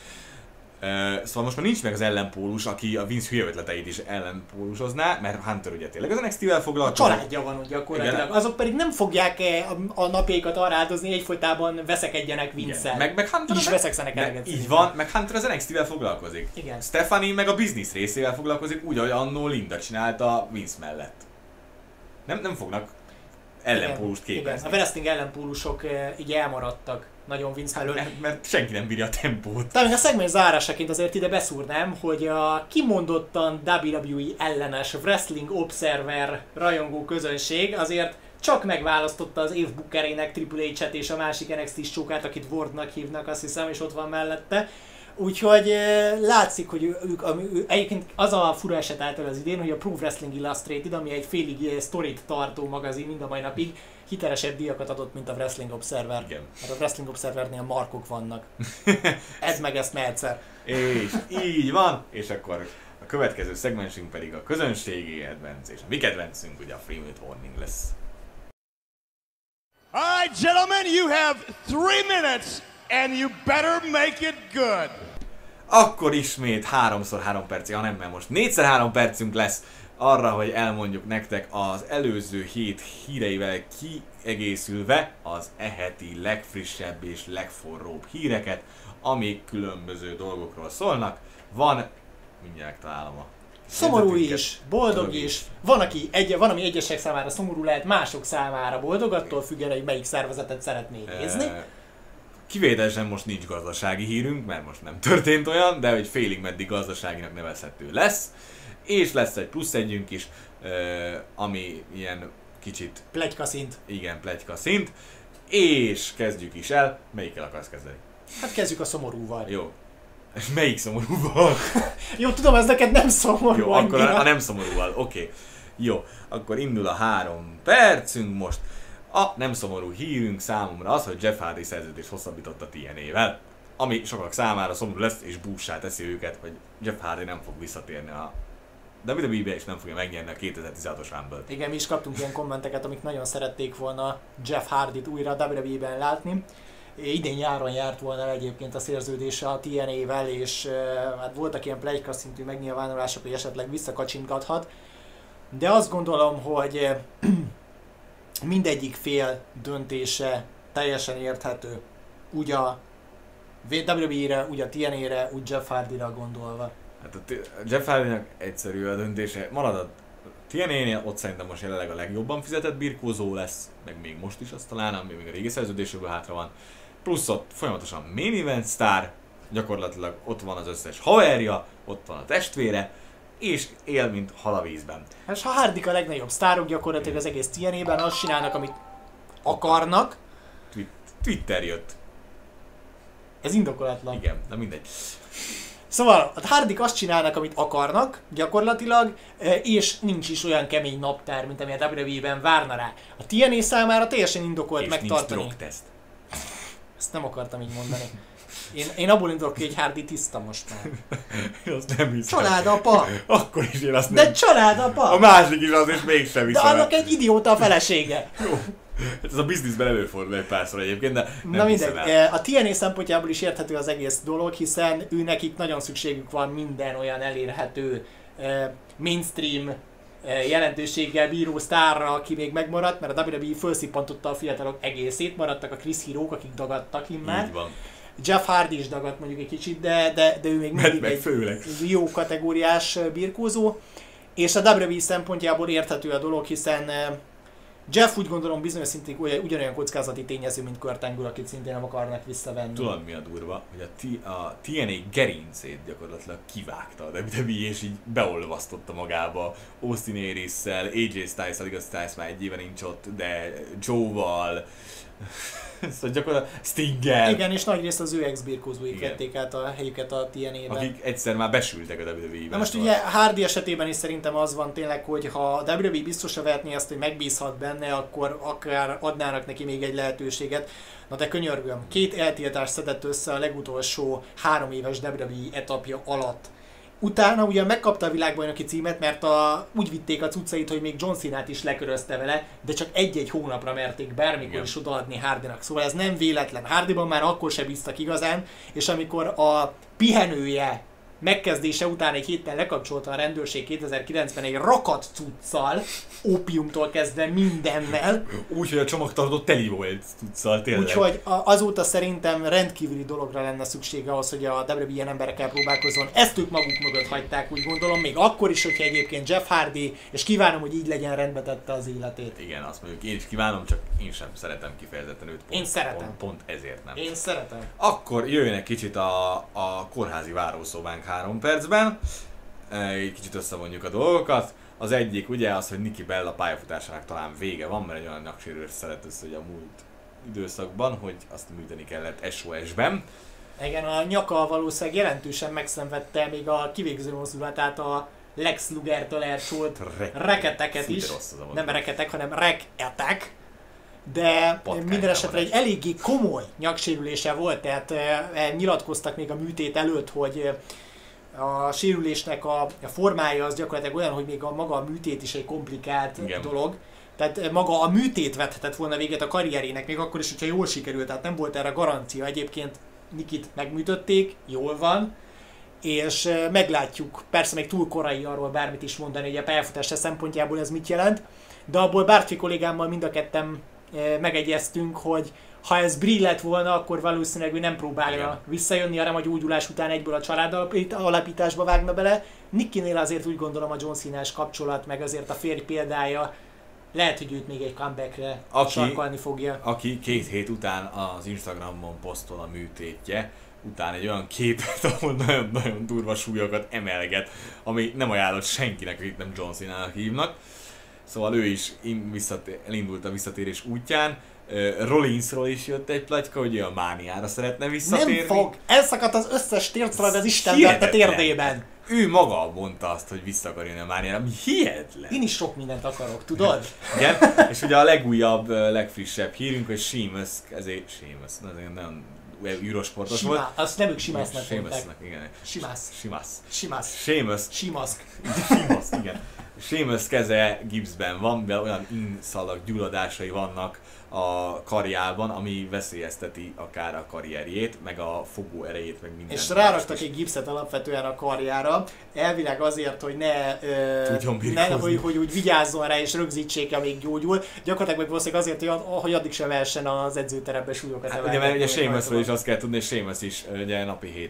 Szóval most már nincs meg az ellenpólus, aki a Vince hülye ötleteit is ellenpólusozná, mert Hunter ugye tényleg az NXT-vel foglalkozik. A családja van ugye gyakorlatilag. Azok pedig nem fogják a napjaikat arra áldozni, egyfolytában veszekedjenek Vince-szel. Meg Hunter is veszekszenek eleget. Így van, meg Hunter az NXT-vel foglalkozik. Igen. Stephanie meg a business részével foglalkozik, úgy, ahogy annó Linda csinálta Vince mellett. Nem fognak ellenpólust képezni. Igen. A wrestling ellenpólusok így elmaradtak nagyon Vince mellől. Mert senki nem bírja a tempót. Talán a szegmens zárásaként azért ide beszúrnám, hogy a kimondottan WWE ellenes Wrestling Observer rajongó közönség azért csak megválasztotta az év bookerének Triple H-et és a másik NXT-s csókát, akit Wardnak hívnak, azt hiszem, és ott van mellette. Úgyhogy látszik, hogy ők egyébként az a fura eset által az idén, hogy a Pro Wrestling Illustrated, ami egy félig sztorit tartó magazin mind a mai napig, hitelesebb díjakat adott, mint a Wrestling Observer. Igen. Mert a Wrestling Observernél markok vannak. Ez meg ezt egyszer. És így van, és akkor a következő szegmensünk pedig a közönségi kedvenc, és a mi kedvencünk ugye a 3 Minute Warning lesz. All right, gentlemen, you have 3 minutes and you better make it good. Akkor ismét 3x3 perc, ja nem, mert most 4x3 percünk lesz arra, hogy elmondjuk nektek az előző hét híreivel kiegészülve az heti legfrissebb és legforróbb híreket, amik különböző dolgokról szólnak. Van, mindjárt találom a szomorú is, boldog is. Van, ami egyesek számára szomorú lehet, mások számára boldog, attól függően, hogy melyik szervezetet szeretnél nézni. Kivételesen most nincs gazdasági hírünk, mert most nem történt olyan, de hogy félig meddig gazdaságinak nevezhető lesz. És lesz egy plusz együnk is, ami ilyen kicsit... Pletyka szint. Igen, pletyka szint. És kezdjük is el. Melyikkel akarsz kezdeni? Hát kezdjük a szomorúval. Jó. És melyik szomorúval? Jó, tudom, ez neked nem szomorú. Jó, akkor a nem szomorúval, oké. Jó, akkor indul a 3 percünk most. A nem szomorú hírünk számomra az, hogy Jeff Hardy szerződést hosszabbított a TNA-vel. ami sokak számára szomorú lesz, és bússá teszi őket, hogy Jeff Hardy nem fog visszatérni a WWE-be, és nem fogja megnyerni a 2016-os Rumble-t. Igen, mi is kaptunk ilyen kommenteket, amik nagyon szerették volna Jeff Hardyt újra a WWE-ben látni. Idén nyáron járt volna el egyébként a szerződése a TNA-vel, és hát voltak ilyen pletyka szintű megnyilvánulások, hogy esetleg visszakacsinkathat. De azt gondolom, hogy mindegyik fél döntése teljesen érthető. Úgy a WWE-re, úgy a TNA-re, úgy Jeff Hardyra gondolva. Hát a Jeff Hardynak egyszerű a döntése. Marad a TNA-nél, ott szerintem most jelenleg a legjobban fizetett birkózó lesz, meg még most is azt talán, ami még a régi szerződéséből hátra van. Plusz ott folyamatosan main event sztár, gyakorlatilag ott van az összes haverja, ott van a testvére, és él, mint hal a vízben. Hát ha Hardyk a legnagyobb sztárok gyakorlatilag az egész TNA-ben, azt csinálnak, amit akarnak. Twitter jött. Ez indokolatlan. Igen, de mindegy. Szóval a Hardyk azt csinálnak, amit akarnak gyakorlatilag, és nincs is olyan kemény naptár, mint ami a WWE-ben várna rá. A TNA számára teljesen indokolt és megtartani. nincs drogteszt. Ezt nem akartam így mondani. Én abból indulok ki, hogy Hardy tiszta most már. Azt nem hiszem. Családapa! Akkor is én azt De nem. családapa! A másik is az, és mégsem De hiszem. annak egy idióta a felesége. Jó. Ez a bizniszben előfordul egy párszor egyébként, de nem Na hiszem mindegy, el. a TNA szempontjából is érthető az egész dolog, hiszen ő nekik nagyon szükségük van minden olyan elérhető mainstream jelentőséggel bíró sztárra, aki még megmaradt, mert a WWE fölszippantotta a fiatalok egészét, maradtak a Chris Hero-k, akik dagadtak immár. Így van. Jeff Hardy is dagadt mondjuk egy kicsit, de ő még mindig meg egy főleg. jó kategóriás birkózó. És a WWE szempontjából érthető a dolog, hiszen Jeff úgy gondolom bizonyos szintig ugyanolyan kockázati tényező, mint Kurt Angle, akit szintén nem akarnak visszavenni. Tudod mi a durva? Hogy a TNA gerincét gyakorlatilag kivágta a WWE, és így beolvasztotta magába Austin Aries-szel, AJ Styles-szel, igaz Styles már egy éve nincs ott, de Joe-val, szóval gyakorlatilag Sting-gel. Igen, és nagy részt az ő ex-birkózóik vették át a helyüket a TNA-ben. Akik egyszer már besültek a WWE-ben. Na most ugye Hardy esetében is szerintem az van tényleg, hogy ha a WWE biztosra vehetné azt, hogy megbízhat benne, akkor akár adnának neki még egy lehetőséget. Na de könyörgöm, 2 eltiltást szedett össze a legutolsó 3 éves WWE etapja alatt. Utána ugye megkapta a világbajnoki címet, mert úgy vitték a cuccait, hogy még John Cena-t is lekörözte vele, de csak egy-egy hónapra merték bármikor is odaadni Hardynak. Szóval ez nem véletlen. Hardyban már akkor se bíztak igazán, és amikor a pihenője megkezdése után egy héttel lekapcsolta a rendőrség 2009-ben egy rakat cuccal, ópiumtól kezdve mindennel. Úgy, hogy a csomagtartó teli volt cuccal, tényleg. Úgyhogy azóta szerintem rendkívüli dologra lenne szüksége ahhoz, hogy a WWE ilyen emberekkel próbálkozzon. Ezt ők maguk mögött hagyták, úgy gondolom, még akkor is, hogyha egyébként Jeff Hardy, és kívánom, hogy így legyen, rendbe tette az életét. Igen, azt mondjuk én is kívánom, csak én sem szeretem kifejezetten őt. Én szeretem. Pont ezért nem. Én szeretem. Akkor jöjjön egy kicsit a kórházi várószobánk 3 percben. Egy kicsit összevonjuk a dolgokat. Az egyik ugye az, hogy Nikki Bella pályafutásának talán vége van, mert egy olyan nyaksérülés szedett össze a múlt időszakban, hogy azt műteni kellett SOS-ben. Igen, a nyaka valószínűleg jelentősen megszenvedte még a kivégző mozdulatát a Lex Lugertől elcsúlt reketeket is. Nem reketek, hanem reketek. De minden esetre egy eléggé komoly nyaksérülése volt, tehát nyilatkoztak még a műtét előtt, hogy a sérülésnek a formája az gyakorlatilag olyan, hogy még maga a műtét is egy komplikált dolog. Tehát maga a műtét vethetett volna véget a karrierének, még akkor is, hogyha jól sikerült, tehát nem volt erre garancia. Egyébként Nikit megműtötték, jól van, és meglátjuk, persze még túl korai arról bármit is mondani, hogy a pályafutása szempontjából ez mit jelent, de abból Bártfi kollégámmal mind a ketten megegyeztünk, hogy ha ez Brie lett volna, akkor valószínűleg ő nem próbálja visszajönni, hanem a gyógyulás után egyből a család alapításba vágna bele. Nikkinél azért úgy gondolom a John Cena-s kapcsolat, meg azért a férj példája, lehet, hogy őt még egy comebackre sarkalni fogja. Aki 2 hét után az Instagramon posztol a műtétje, után egy olyan képet, ahol nagyon-nagyon durva súlyokat emelget, ami nem ajánlott senkinek, akit nem John Cena-nak hívnak. Szóval ő is elindult a visszatérés útján. Rollinsról is jött egy pletyka, hogy a mániára szeretne visszatérni. Nem fog! Elszakadt az összes tércalad az Isten verte térdében. Ő maga mondta azt, hogy vissza akar jönni a mániára, ami hihetetlen. Én is sok mindent akarok, tudod? Igen, és ugye a legújabb, legfrissebb hírünk, hogy Sheamus, ezért nagyon Eurosportos volt. Azt nem ők Simásznak mondták. Igen. Simász, igen. Seamus keze gipszben van, mivel olyan inszalag gyulladásai vannak a karjában, ami veszélyezteti akár a karrierjét, meg a fogó erejét, meg minden. És ráraktak egy gipszet alapvetően a karjára, elvileg azért, hogy hogy úgy vigyázzon rá és rögzítsék, amíg gyógyul. Gyakorlatilag meg valószínűleg azért, hogy addig sem lehessen az edzőterembe súlyokat emelni. Ugye, mert ugye Seamusról is azt kell tudni, hogy Seamus is ugye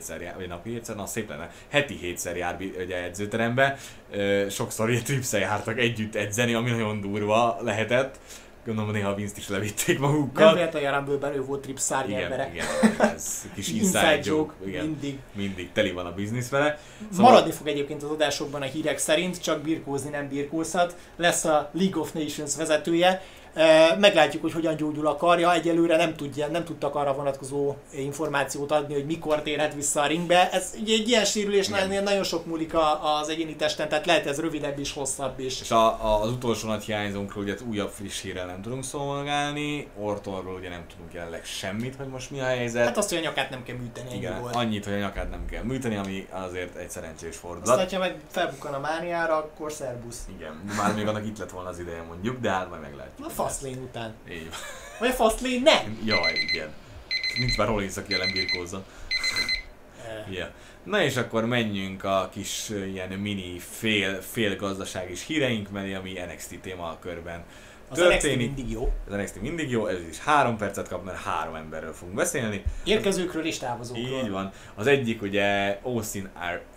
heti 7-szer jár ugye edzőterembe. Sokszor ilyen tripszel jártak együtt edzeni, ami nagyon durva lehetett. Gondolom, néha a Vince-t is levitték magukkal. Nem véletlen Jarambőben ő volt trips szárny embere. Igen, ez kis inside joke. Mindig teli van a biznisz vele. Szóval maradni fog egyébként az adásokban a hírek szerint, csak birkózni nem birkózhat. Lesz a League of Nations vezetője. Meglátjuk, hogy hogyan gyógyul a karja, egyelőre nem tudtak arra vonatkozó információt adni, hogy mikor térhet vissza a ringbe. Ez ugye egy ilyen sérülésnél nagyon sok múlik az egyéni testen, tehát lehet ez rövidebb is, hosszabb is. És az utolsó nagy hiányzónkról ugye újabb friss hírrel nem tudunk szolgálni, Ortonról ugye nem tudunk jelenleg semmit, hogy most mi a helyzet. Hát azt, hogy a nyakát nem kell műteni. Igen, annyit, hogy a nyakát nem kell műteni, ami azért egy szerencsés fordulat. Aztán, ha meg felbukkan a mániára, akkor szerbusz. Igen, már még annak itt lett volna az ideje mondjuk, de hát majd meglátjuk. A Fastlane után. Így van. Vagy a Fastlane nem? Jaj, igen. Nincs már Rollins, aki jelen birkózzon. Yeah. Na és akkor menjünk a kis ilyen mini fél gazdaságis híreink mellé, ami NXT témakörben történik. Az NXT mindig jó. Az NXT mindig jó, ez is 3 percet kap, mert 3 emberről fogunk beszélni. Érkezőkről és távozókról. Így van. Az egyik ugye Austin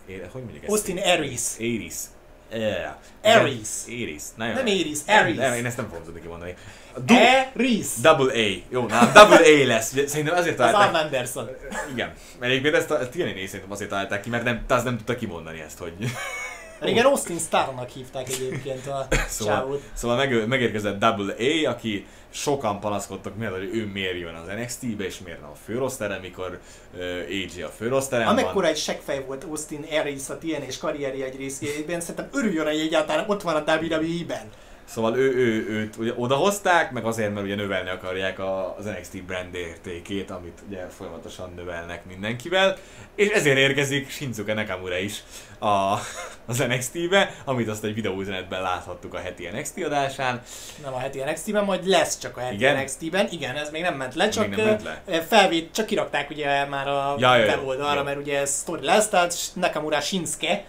Aries. Aries. Nem Aries, Aries. Nem, én ezt nem fogom tudni kimondani. Aries. Double A. Jó, Double A lesz. Szerintem azért találták. Az Arn Anderson. Igen. Mert egyébként ezt Tierney szerintem azért találták ki, mert nem tudta kimondani ezt, hogy... Igen, Austin Starrnak hívták egyébként a csávót. Szóval megérkezett Double A, aki sokan panaszkodtak, hogy ő miért jön az NXT-be, és miért nem a főroszteren, mikor AJ a főroszteren van. Amekkora egy seggfej volt Austin Aries a TNA-s karrierje egy részében, szerintem örüljön, hogy egyáltalán ott van a WWE-ben. Szóval őt ugye odahozták, meg azért, mert ugye növelni akarják az NXT brand értékét, amit ugye folyamatosan növelnek mindenkivel, és ezért érkezik Shinsuke Nakamura is az NXT-be, amit azt egy videóüzenetben láthattuk a heti NXT adásán. Nem a heti NXT-ben, majd lesz csak a heti NXT-ben. Igen, ez még nem ment le, csak csak kirakták ugye már a weboldalra, mert ugye ez sztori lesz, tehát Nakamura Shinsuke,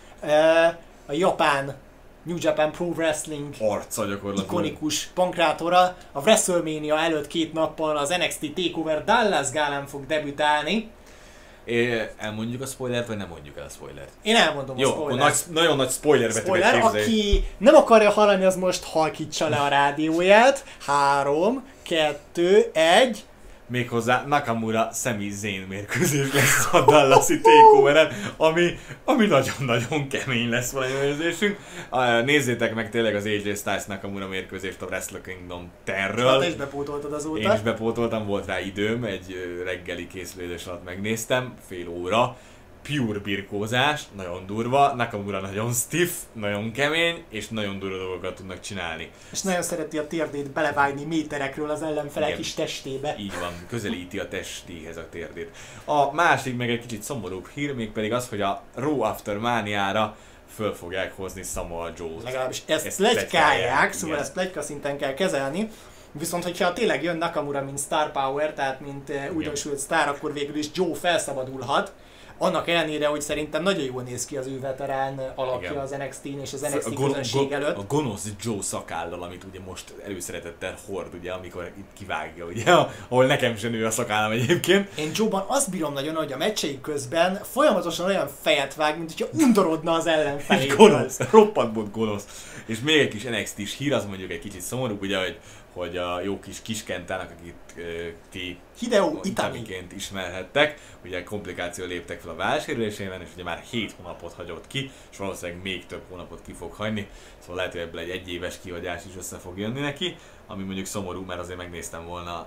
a japán New Japan Pro Wrestling arca gyakorlatilag. Ikonikus pankrátora. A WrestleMania előtt 2 nappal az NXT TakeOver Dallas gálán fog debütálni. Elmondjuk a spoilert, vagy nem mondjuk el a spoilert? Én elmondom a spoilert. Nagyon nagy spoiler, aki nem akarja hallani, az most halkítsa le a rádióját. 3, 2, 1... Méghozzá Nakamura Sami Zayn mérkőzés lesz a Dallasi TakeOveren, ami nagyon-nagyon kemény lesz valami érzésünk. Nézzétek meg tényleg az AJ Styles Nakamura mérkőzést a Wrestle Kingdom 10-ről. Te is bepótoltad azóta? Én is bepótoltam, volt rá időm, egy reggeli készülődés alatt megnéztem, fél óra. Pure birkózás, nagyon durva, Nakamura nagyon stiff, nagyon kemény, és nagyon durva dolgokat tudnak csinálni. És nagyon szereti a térdét belevágni méterekről az ellenfelek is testébe. Így van, közelíti a testéhez a térdét. A másik meg egy kicsit szomorúbb hír, még pedig az, hogy a Raw After Mania-ra föl fogják hozni Samoa Joe-t. Legalábbis ezt pletykálják, szóval ezt pletyka szinten kell kezelni. Viszont, hogyha tényleg jön Nakamura, mint Star Power, tehát mint újdonsült sztár, akkor végül is Joe felszabadulhat. Annak ellenére, hogy szerintem nagyon jól néz ki az ő veterán alakja az NXT-n és az NXT közönség előtt. A gonosz Joe szakállal, amit ugye most előszeretettel hord, ugye, amikor itt kivágja, ugye, ahol nekem sem nő a szakállam egyébként. Én Joe-ban azt bírom nagyon, hogy a meccseik közben folyamatosan olyan fejet vág, mint hogyha undorodna az ellenfelétől. Gonosz, roppant gonosz. És még egy kis NXT-s hír, az mondjuk egy kicsit szomorú, ugye, hogy a jó kis Kentának, akit ti Hideo Itami ismerhettek, ugye komplikáció léptek fel a vállsérülésében, és ugye már 7 hónapot hagyott ki, és valószínűleg még több hónapot ki fog hagyni, szóval lehet, hogy ebből egy 1 éves kihagyás is össze fog jönni neki, ami mondjuk szomorú, mert azért megnéztem volna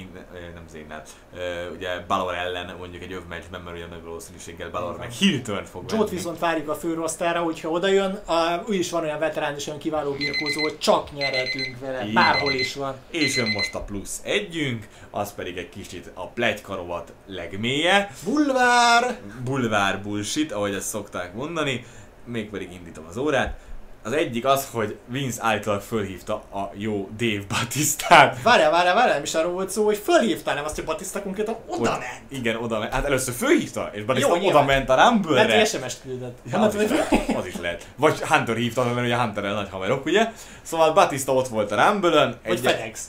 ugye Balor ellen mondjuk egy övmeccsben, mert ugye nagy valószínűséggel Balor meg heel turn-t fog venni. Joe-t viszont várjuk a főrosztára, hogyha oda jön, ő is van olyan veterán és olyan kiváló birkózó, hogy csak nyerhetünk vele, bárhol is. is van. És jön most a plusz együnk, az pedig egy kicsit a pletykarovat legmélye. Bulvár bullshit, ahogy ezt szokták mondani. Mégpedig indítom az órát. Az egyik az, hogy Vince állítólag fölhívta a jó Dave Batistát. Várjál, nem is arról volt szó, hogy fölhívtál, nem azt, hogy Batista konkrétan oda ment. Igen, oda ment. Hát először fölhívta, és Batista Jó, oda ment a Rumble-re. Mert SMS-t küldött. Ja, az is lehet. Vagy Hunter hívta, mert ugye Hunterrel nagy haverok, ugye? Szóval Batista ott volt a Rumble-ön. Vagy FedEx.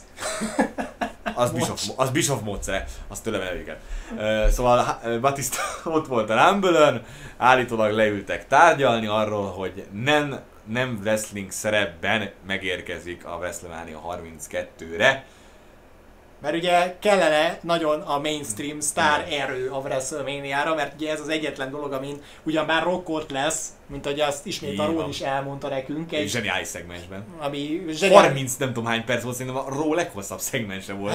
Az Bischoff módszere, azt tőlem el őket. Szóval Batista ott volt a Rumble-ön, állítólag leültek tárgyalni arról, hogy nem wrestling szerepben megérkezik a WrestleMania 32-re. Mert ugye kellene nagyon a mainstream sztár erő a WrestleMania-ra, mert ugye ez az egyetlen dolog, amin ugyan már Rock ott lesz, mint ahogy azt ismét a Raw is elmondta nekünk. Egy zseniális szegmensben. Ami 30 nem tudom hány perc volt, szerintem a Raw leghosszabb szegmense volt.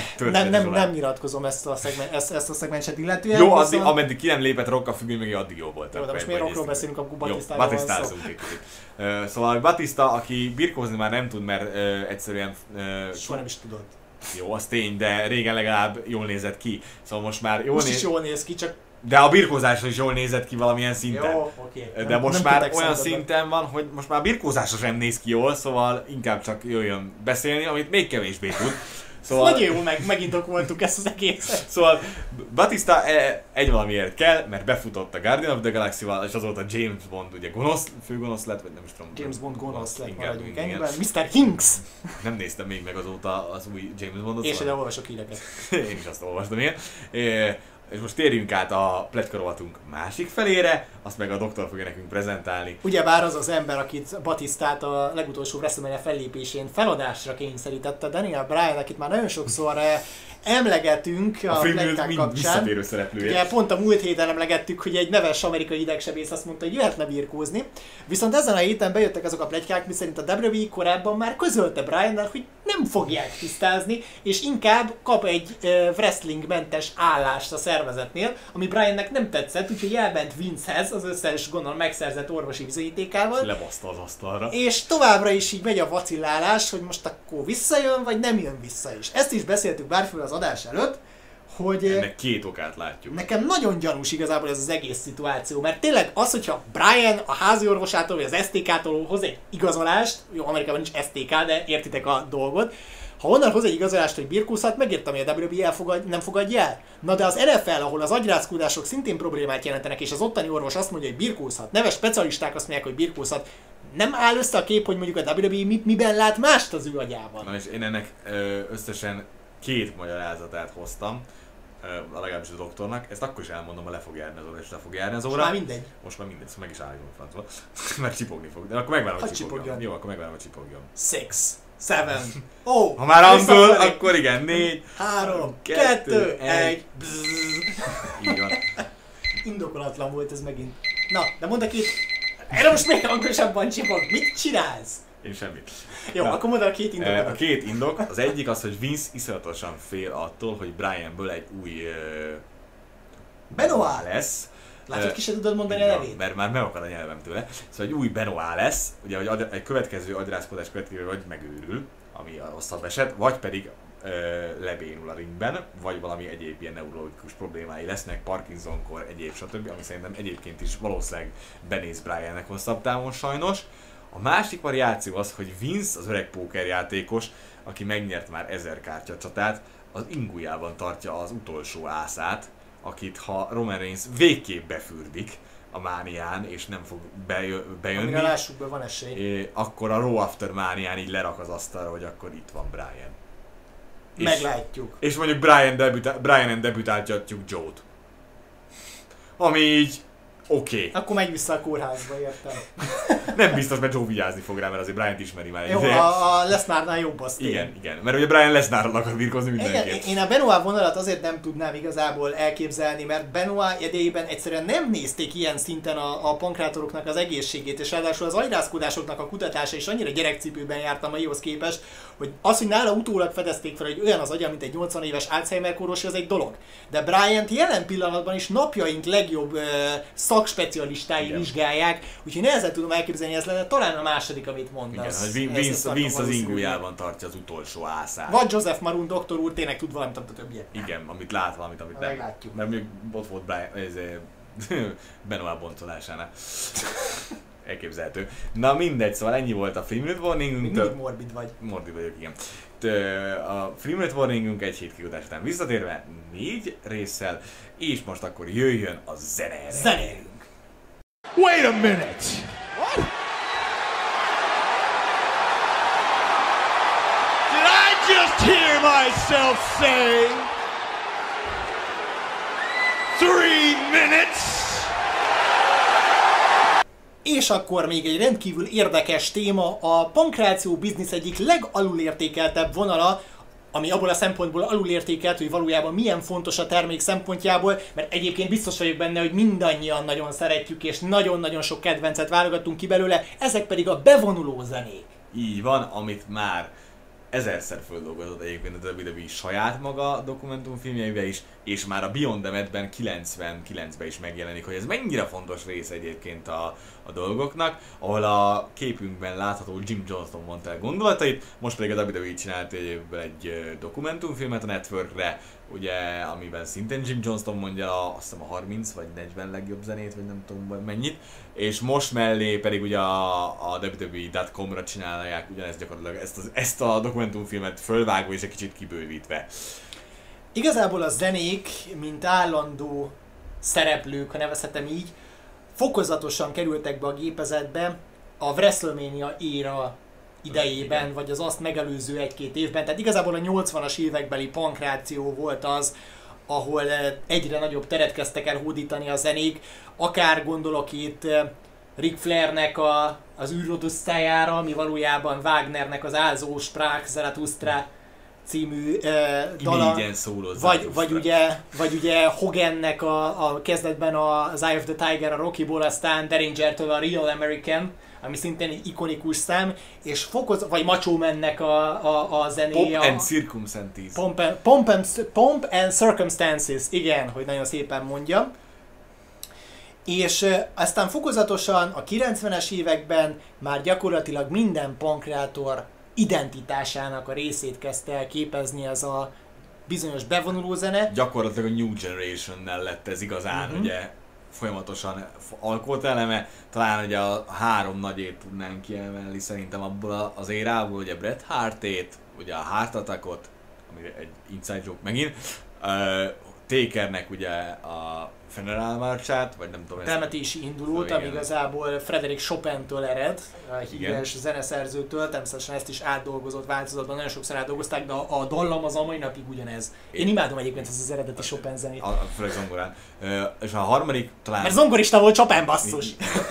Nem nyilatkozom ezt a szegmenset illetően. Jó, ameddig ki nem lépett Rock a függöny, még addig jó volt. Jó, de most miért Rockról beszélünk, akkor Batistáról van szó. Batistázunk egy kicsit. Szóval Batista, aki birkózni már nem tud, mert egyszerűen... Soha nem is tudott. Jó, az tény, de régen legalább jól nézett ki. Szóval most már most is jól néz ki, csak... De a birkózásra is jól nézett ki valamilyen szinten. Jó, oké. De most már olyan szinten van, hogy most már a birkózásra sem néz ki jól, szóval inkább csak jöjjön beszélni, amit még kevésbé tud. Szóval... Nagyon jó, megindokoltuk ezt az egészet. Szóval Batista egy valamiért kell, mert befutott a Guardian of the Galaxy-val, és azóta James Bond ugye főgonosz lett, vagy nem is tudom. James Bond gonosz lett, maradjunk ennyiben. Mr. Hinks! Nem néztem még meg azóta az új James Bondot. És szóval... olvasok híreket. Én is azt olvastam ilyen. És most térjünk át a pletykarovatunk másik felére, azt meg a doktor fogja nekünk prezentálni. Ugyebár az az ember, akit Batistát a legutolsó WrestleMania fellépésén feladásra kényszerítette, Daniel Bryan, akit már nagyon sokszor emlegetünk a pletykák kapcsán. Ugye pont a múlt héten emlegettük, hogy egy neves amerikai idegsebész azt mondta, hogy jöhetne birkózni. Viszont ezen a héten bejöttek azok a pletykák, miszerint a WWE korábban már közölte Bryannal, hogy nem fogják tisztázni, és inkább kap egy wrestlingmentes állást a szervezetnél, ami Bryannek nem tetszett, úgyhogy elment Vincehez az összes gondolom megszerzett orvosi bizonyítékával. És lebaszta az asztalra. És továbbra is így megy a vacillálás, hogy most akkor visszajön, vagy nem jön vissza is. Ezt is beszéltük bárféle az adás előtt, hogy... Ennek két okát látjuk. Nekem nagyon gyanús igazából ez az egész szituáció, mert tényleg az, hogyha Bryan a házi orvosától vagy az STK-tól hoz egy igazolást, jó, Amerikában nincs STK, de értitek a dolgot, ha onnan hoz egy igazolást, hogy birkózhat, megértem, hogy a WWE nem fogadja el. Na de az NFL, ahol az agyrázkódások szintén problémát jelentenek, és az ottani orvos azt mondja, hogy birkózhat, neves specialisták azt mondják, hogy birkózhat, nem áll össze a kép, hogy mondjuk a WWE miben lát mást az ő agyában. Na és én ennek összesen két magyarázatát hoztam, legalábbis a doktornak. Ezt akkor is elmondom, ha le fog járni az óra, és le fog járni az óra. Most már mindegy. Most már mindegy, szóval meg is állítom francba. Mert csipogni fog. De akkor megvárom, hogy csipogjon. Jó, akkor megvárom, hogy csipogjon. 6, 7, oh! Ha már Rumble, akkor igen, 4, 3, 2, 1. Így van. Indokolatlan volt ez megint. Na, de mondd két... Erre most még hangosabban csipog. Mit csinálsz? Én semmit. Jó, na, akkor mondd a két indokot. A két indok, az egyik az, hogy Vince iszonyatosan fél attól, hogy Bryanből egy új Benoit lesz. Látod, ki se tudod mondani a nevét? Mert már megakad a nyelvem tőle. Szóval egy új Benoit lesz, ugye hogy egy következő agyrázkodás következő vagy megőrül, ami a rosszabb eset, vagy pedig lebénul a ringben, vagy valami egyéb ilyen neurologikus problémái lesznek, Parkinson-kor, egyéb stb., ami szerintem egyébként is valószínűleg benéz Bryannek hosszabb távon sajnos. A másik variáció az, hogy Vince, az öreg pókerjátékos, aki megnyert már 1000 kártyacsatát, az ingujában tartja az utolsó ászát, akit ha Roman Reigns végképp befürdik a mánián, és nem fog bejönni. Amire lássuk be, van esély. Akkor a Raw After mánián így lerak az asztalra, hogy akkor itt van Bryan. Meglátjuk. És mondjuk Bryanen debütáltatjuk Joe-t. Ami így oké. Akkor megy vissza a kórházba, értem. Nem biztos, mert Joe vigyázni fog rá, mert azért Bryant ismeri már egy jó, ideje. a Lesnárnál jobb az tény. Igen. Mert ugye Bryan Lesnárral akar birkózni mindenképp. Én a Benoit vonalat azért nem tudnám igazából elképzelni, mert Benoit idejében egyszerűen nem nézték ilyen szinten a pankrátoroknak az egészségét, és ráadásul az agyrázkódásoknak a kutatása is annyira gyerekcipőben jártam a maihoz képest, hogy az, hogy nála utólag fedezték fel, hogy olyan az agya, mint egy 80 éves Alzheimer-kóros, az egy dolog. De Bryant jelen pillanatban is napjaink legjobb szakspecialistái vizsgálják, úgyhogy nehezen tudom elképzelni, ez lenne talán a második, amit mondasz. Igen, hogy Vince az ingójában tartja az utolsó ászát. Vagy Joseph Maroon doktor úr tényleg tud valamit, amit a többiek. Igen, amit lát valamit, amit nem. Meglátjuk. Mert még ott volt Benoit boncolásánál. Elképzelhető. Na mindegy, szóval ennyi volt a 3 minute warningünk. Mindig morbid vagy. Morbid vagyok, igen. A 3 minute warningünk egy hét kiutás után visszatérve 4 résszel, és most akkor jöjjön a zene. Zenélünk! Wait a minute! What? Did I just hear myself say 3 minutes? És akkor még egy rendkívül érdekes téma, a pankráció biznisz egyik legalulértékeltebb vonala, ami abból a szempontból alulértékelt, hogy valójában milyen fontos a termék szempontjából, mert egyébként biztos vagyok benne, hogy mindannyian nagyon szeretjük, és nagyon-nagyon sok kedvencet válogattunk ki belőle, ezek pedig a bevonuló zenék. Így van, amit már ezerszer földolgozott egyébként a WWE saját maga dokumentumfilmjeibe is, és már a Beyond the Mat-ben 99-ben is megjelenik, hogy ez mennyire fontos rész egyébként a dolgoknak, ahol a képünkben látható Jim Johnston mondta el gondolatait, most pedig a WWE csinált egy dokumentumfilmet a Networkre, ugye, amiben szintén Jim Johnston mondja azt hiszem a 30 vagy 40 legjobb zenét, vagy nem tudom mennyit, és most mellé pedig ugye a WWE.com-ra csinálják ugyanezt gyakorlatilag ezt a dokumentumfilmet fölvágva és egy kicsit kibővítve. Igazából a zenék, mint állandó szereplők, ha nevezhetem így, fokozatosan kerültek be a gépezetbe a WrestleMania éra idejében, vagy az azt megelőző 1-2 évben. Tehát igazából a 80-as évekbeli pankráció volt az, ahol egyre nagyobb teret kezdtek el hódítani a zenék. Akár gondolok itt Ric Flairnek az űrodusztájára, ami valójában Wagnernek az Álzó Sprach Zarathustra című dala, vagy ugye Hogannek a kezdetben az Eye of the Tiger a Rocky-ból, aztán Derringer-től a Real American, ami szintén egy ikonikus szám, és vagy Macho Man-nek a zenéje. Pomp and Circumstances. Pomp and Circumstances, igen, hogy nagyon szépen mondja. És aztán fokozatosan a 90-es években már gyakorlatilag minden pankrátor identitásának a részét kezdte el képezni ez a bizonyos bevonuló zene. Gyakorlatilag a New Generation-nel lett ez igazán, ugye folyamatosan alkotóeleme. Talán ugye a 3 nagyét tudnánk kiemelni szerintem abból az érából, ugye Bret Hartét, ugye a Heart Attackot, ami egy inside joke megint, Takernek ugye a Funeral March-át, vagy nem tudom... Temetési indulót, ami igazából Frédéric Chopin-től ered, a híres zeneszerzőtől, természetesen ezt is átdolgozott változatban, nagyon sokszor átdolgozták, de a dallam az a mai napig ugyanez. Én imádom egyébként ezt az eredeti Chopin zenét. Főleg zongorán. És a harmadik talán... Mert zongorista volt Chopin, basszus!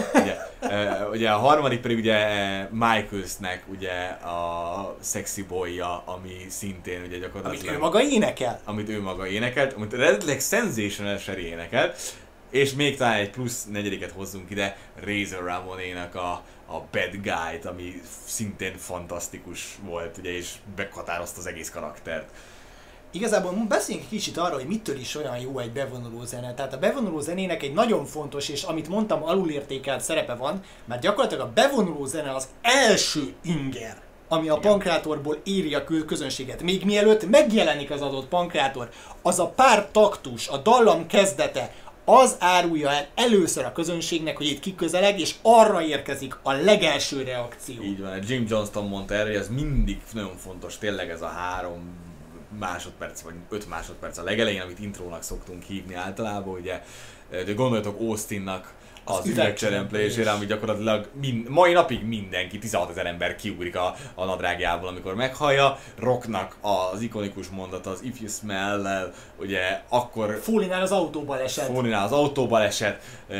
Ugye a harmadik pedig ugye Michaelsnek ugye a Sexy Boy-ja, ami szintén ugye gyakorlatilag... Amit ő maga énekel. Amit ő maga énekelt, amit eredetileg Sensational-en énekelt, és még talán egy plusz 4-et hozzunk ide, Razor Ramonénak a Bad Guy-t, ami szintén fantasztikus volt, ugye, és meghatározta az egész karaktert. Igazából beszéljünk kicsit arról, hogy mitől is olyan jó egy bevonuló zene. Tehát a bevonuló zenének egy nagyon fontos, és amit mondtam, alulértékelt szerepe van, mert gyakorlatilag a bevonuló zene az első inger, ami a pankrátorból éri a közönséget. Még mielőtt megjelenik az adott pankrátor, az a pár taktus, a dallam kezdete, az árulja el először a közönségnek, hogy itt kiközeleg, és arra érkezik a legelső reakció. Így van, Jim Johnston mondta erre, hogy ez mindig nagyon fontos, tényleg ez a 3 másodperc vagy 5 másodperc a legelején, amit intrónak szoktunk hívni általában, ugye. De gondoljatok Austinnak az üvegcseremplésére, ami gyakorlatilag mai napig mindenki, 16 000 ember kiugrik a nadrágjából, amikor meghallja. Rocknak az ikonikus mondata, az If You Smell-lel, ugye akkor... Fallinál az autóbal esett.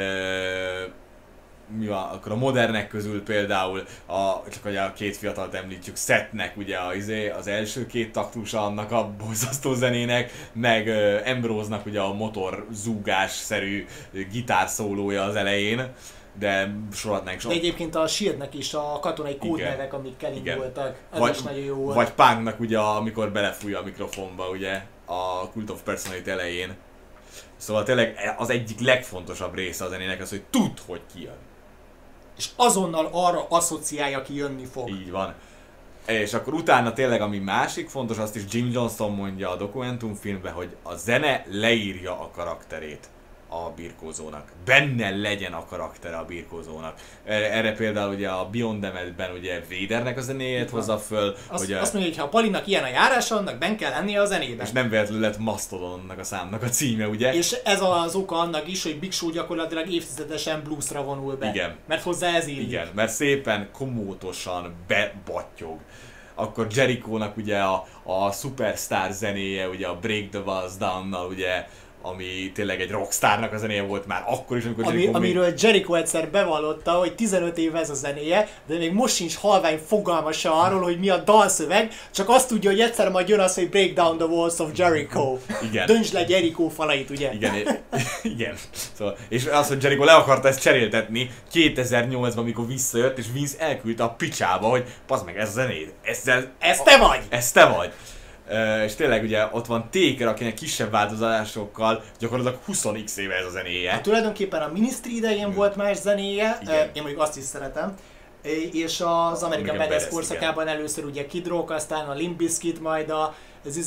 Mi van, akkor a modernek közül például, csak hogy a 2 fiatalt említjük, Sethnek ugye az első 2 taktusa annak a borzasztó zenének, meg Ambrose-nak ugye a motor zúgás-szerű gitárszólója az elején, de sorolhatnánk De egyébként a Shieldnek is a katonai kódnevek, amikkel indultak, ez is nagyon jó volt. Vagy Punknak ugye, amikor belefújja a mikrofonba ugye a Cult of Personality elején. Szóval tényleg az egyik legfontosabb része a zenének az, hogy tudd, hogy ki jön. És azonnal arra asszociálja, ki jönni fog. Így van. És akkor utána tényleg, ami másik fontos, azt is Jim Johnston mondja a dokumentumfilmben, hogy a zene leírja a karakterét a birkózónak. Benne legyen a karaktere a birkózónak. Erre például ugye a Beyond the Mat-ben ugye Vadernek a zenéjét hozza föl. Azt mondja, hogy ha a Palinak ilyen a járása, annak benn kell lennie a zenében. És nem véletlenül lett Mastodonnak a számnak a címe, ugye? És ez az oka annak is, hogy Big Show gyakorlatilag évtizedesen bluesra vonul be. Igen. Mert hozzá ez illik. Igen, mert szépen komótosan bebattyog. Akkor Jericho-nak ugye a Superstar zenéje, ugye a Break the Walls Down-nal, ugye, ami tényleg egy rockstárnak a zenéje volt már akkor is, amikor Jericho amiről Jericho egyszer bevallotta, hogy 15 év ez a zenéje, de még most sincs halvány fogalma se arról, hogy mi a dalszöveg, csak azt tudja, hogy egyszer majd jön az, hogy Break Down the Walls of Jericho. Igen. Döntsd le Jericho falait, ugye? Igen, igen. Szóval, és az, hogy Jericho le akarta ezt cseréltetni 2008-ban, amikor visszajött, és Vince elküldte a picsába, hogy pazd meg, ez a zenéd, ez te vagy! Ez te vagy! És tényleg ugye ott van Taker, akinek kisebb változásokkal gyakorlatilag 20x éve ez a zenéje. Hát, tulajdonképpen a Ministry idején volt más zenéje, én mondjuk azt is szeretem. És az American Badass korszakában először ugye Kid Rock, aztán a Limp Bizkit, majd a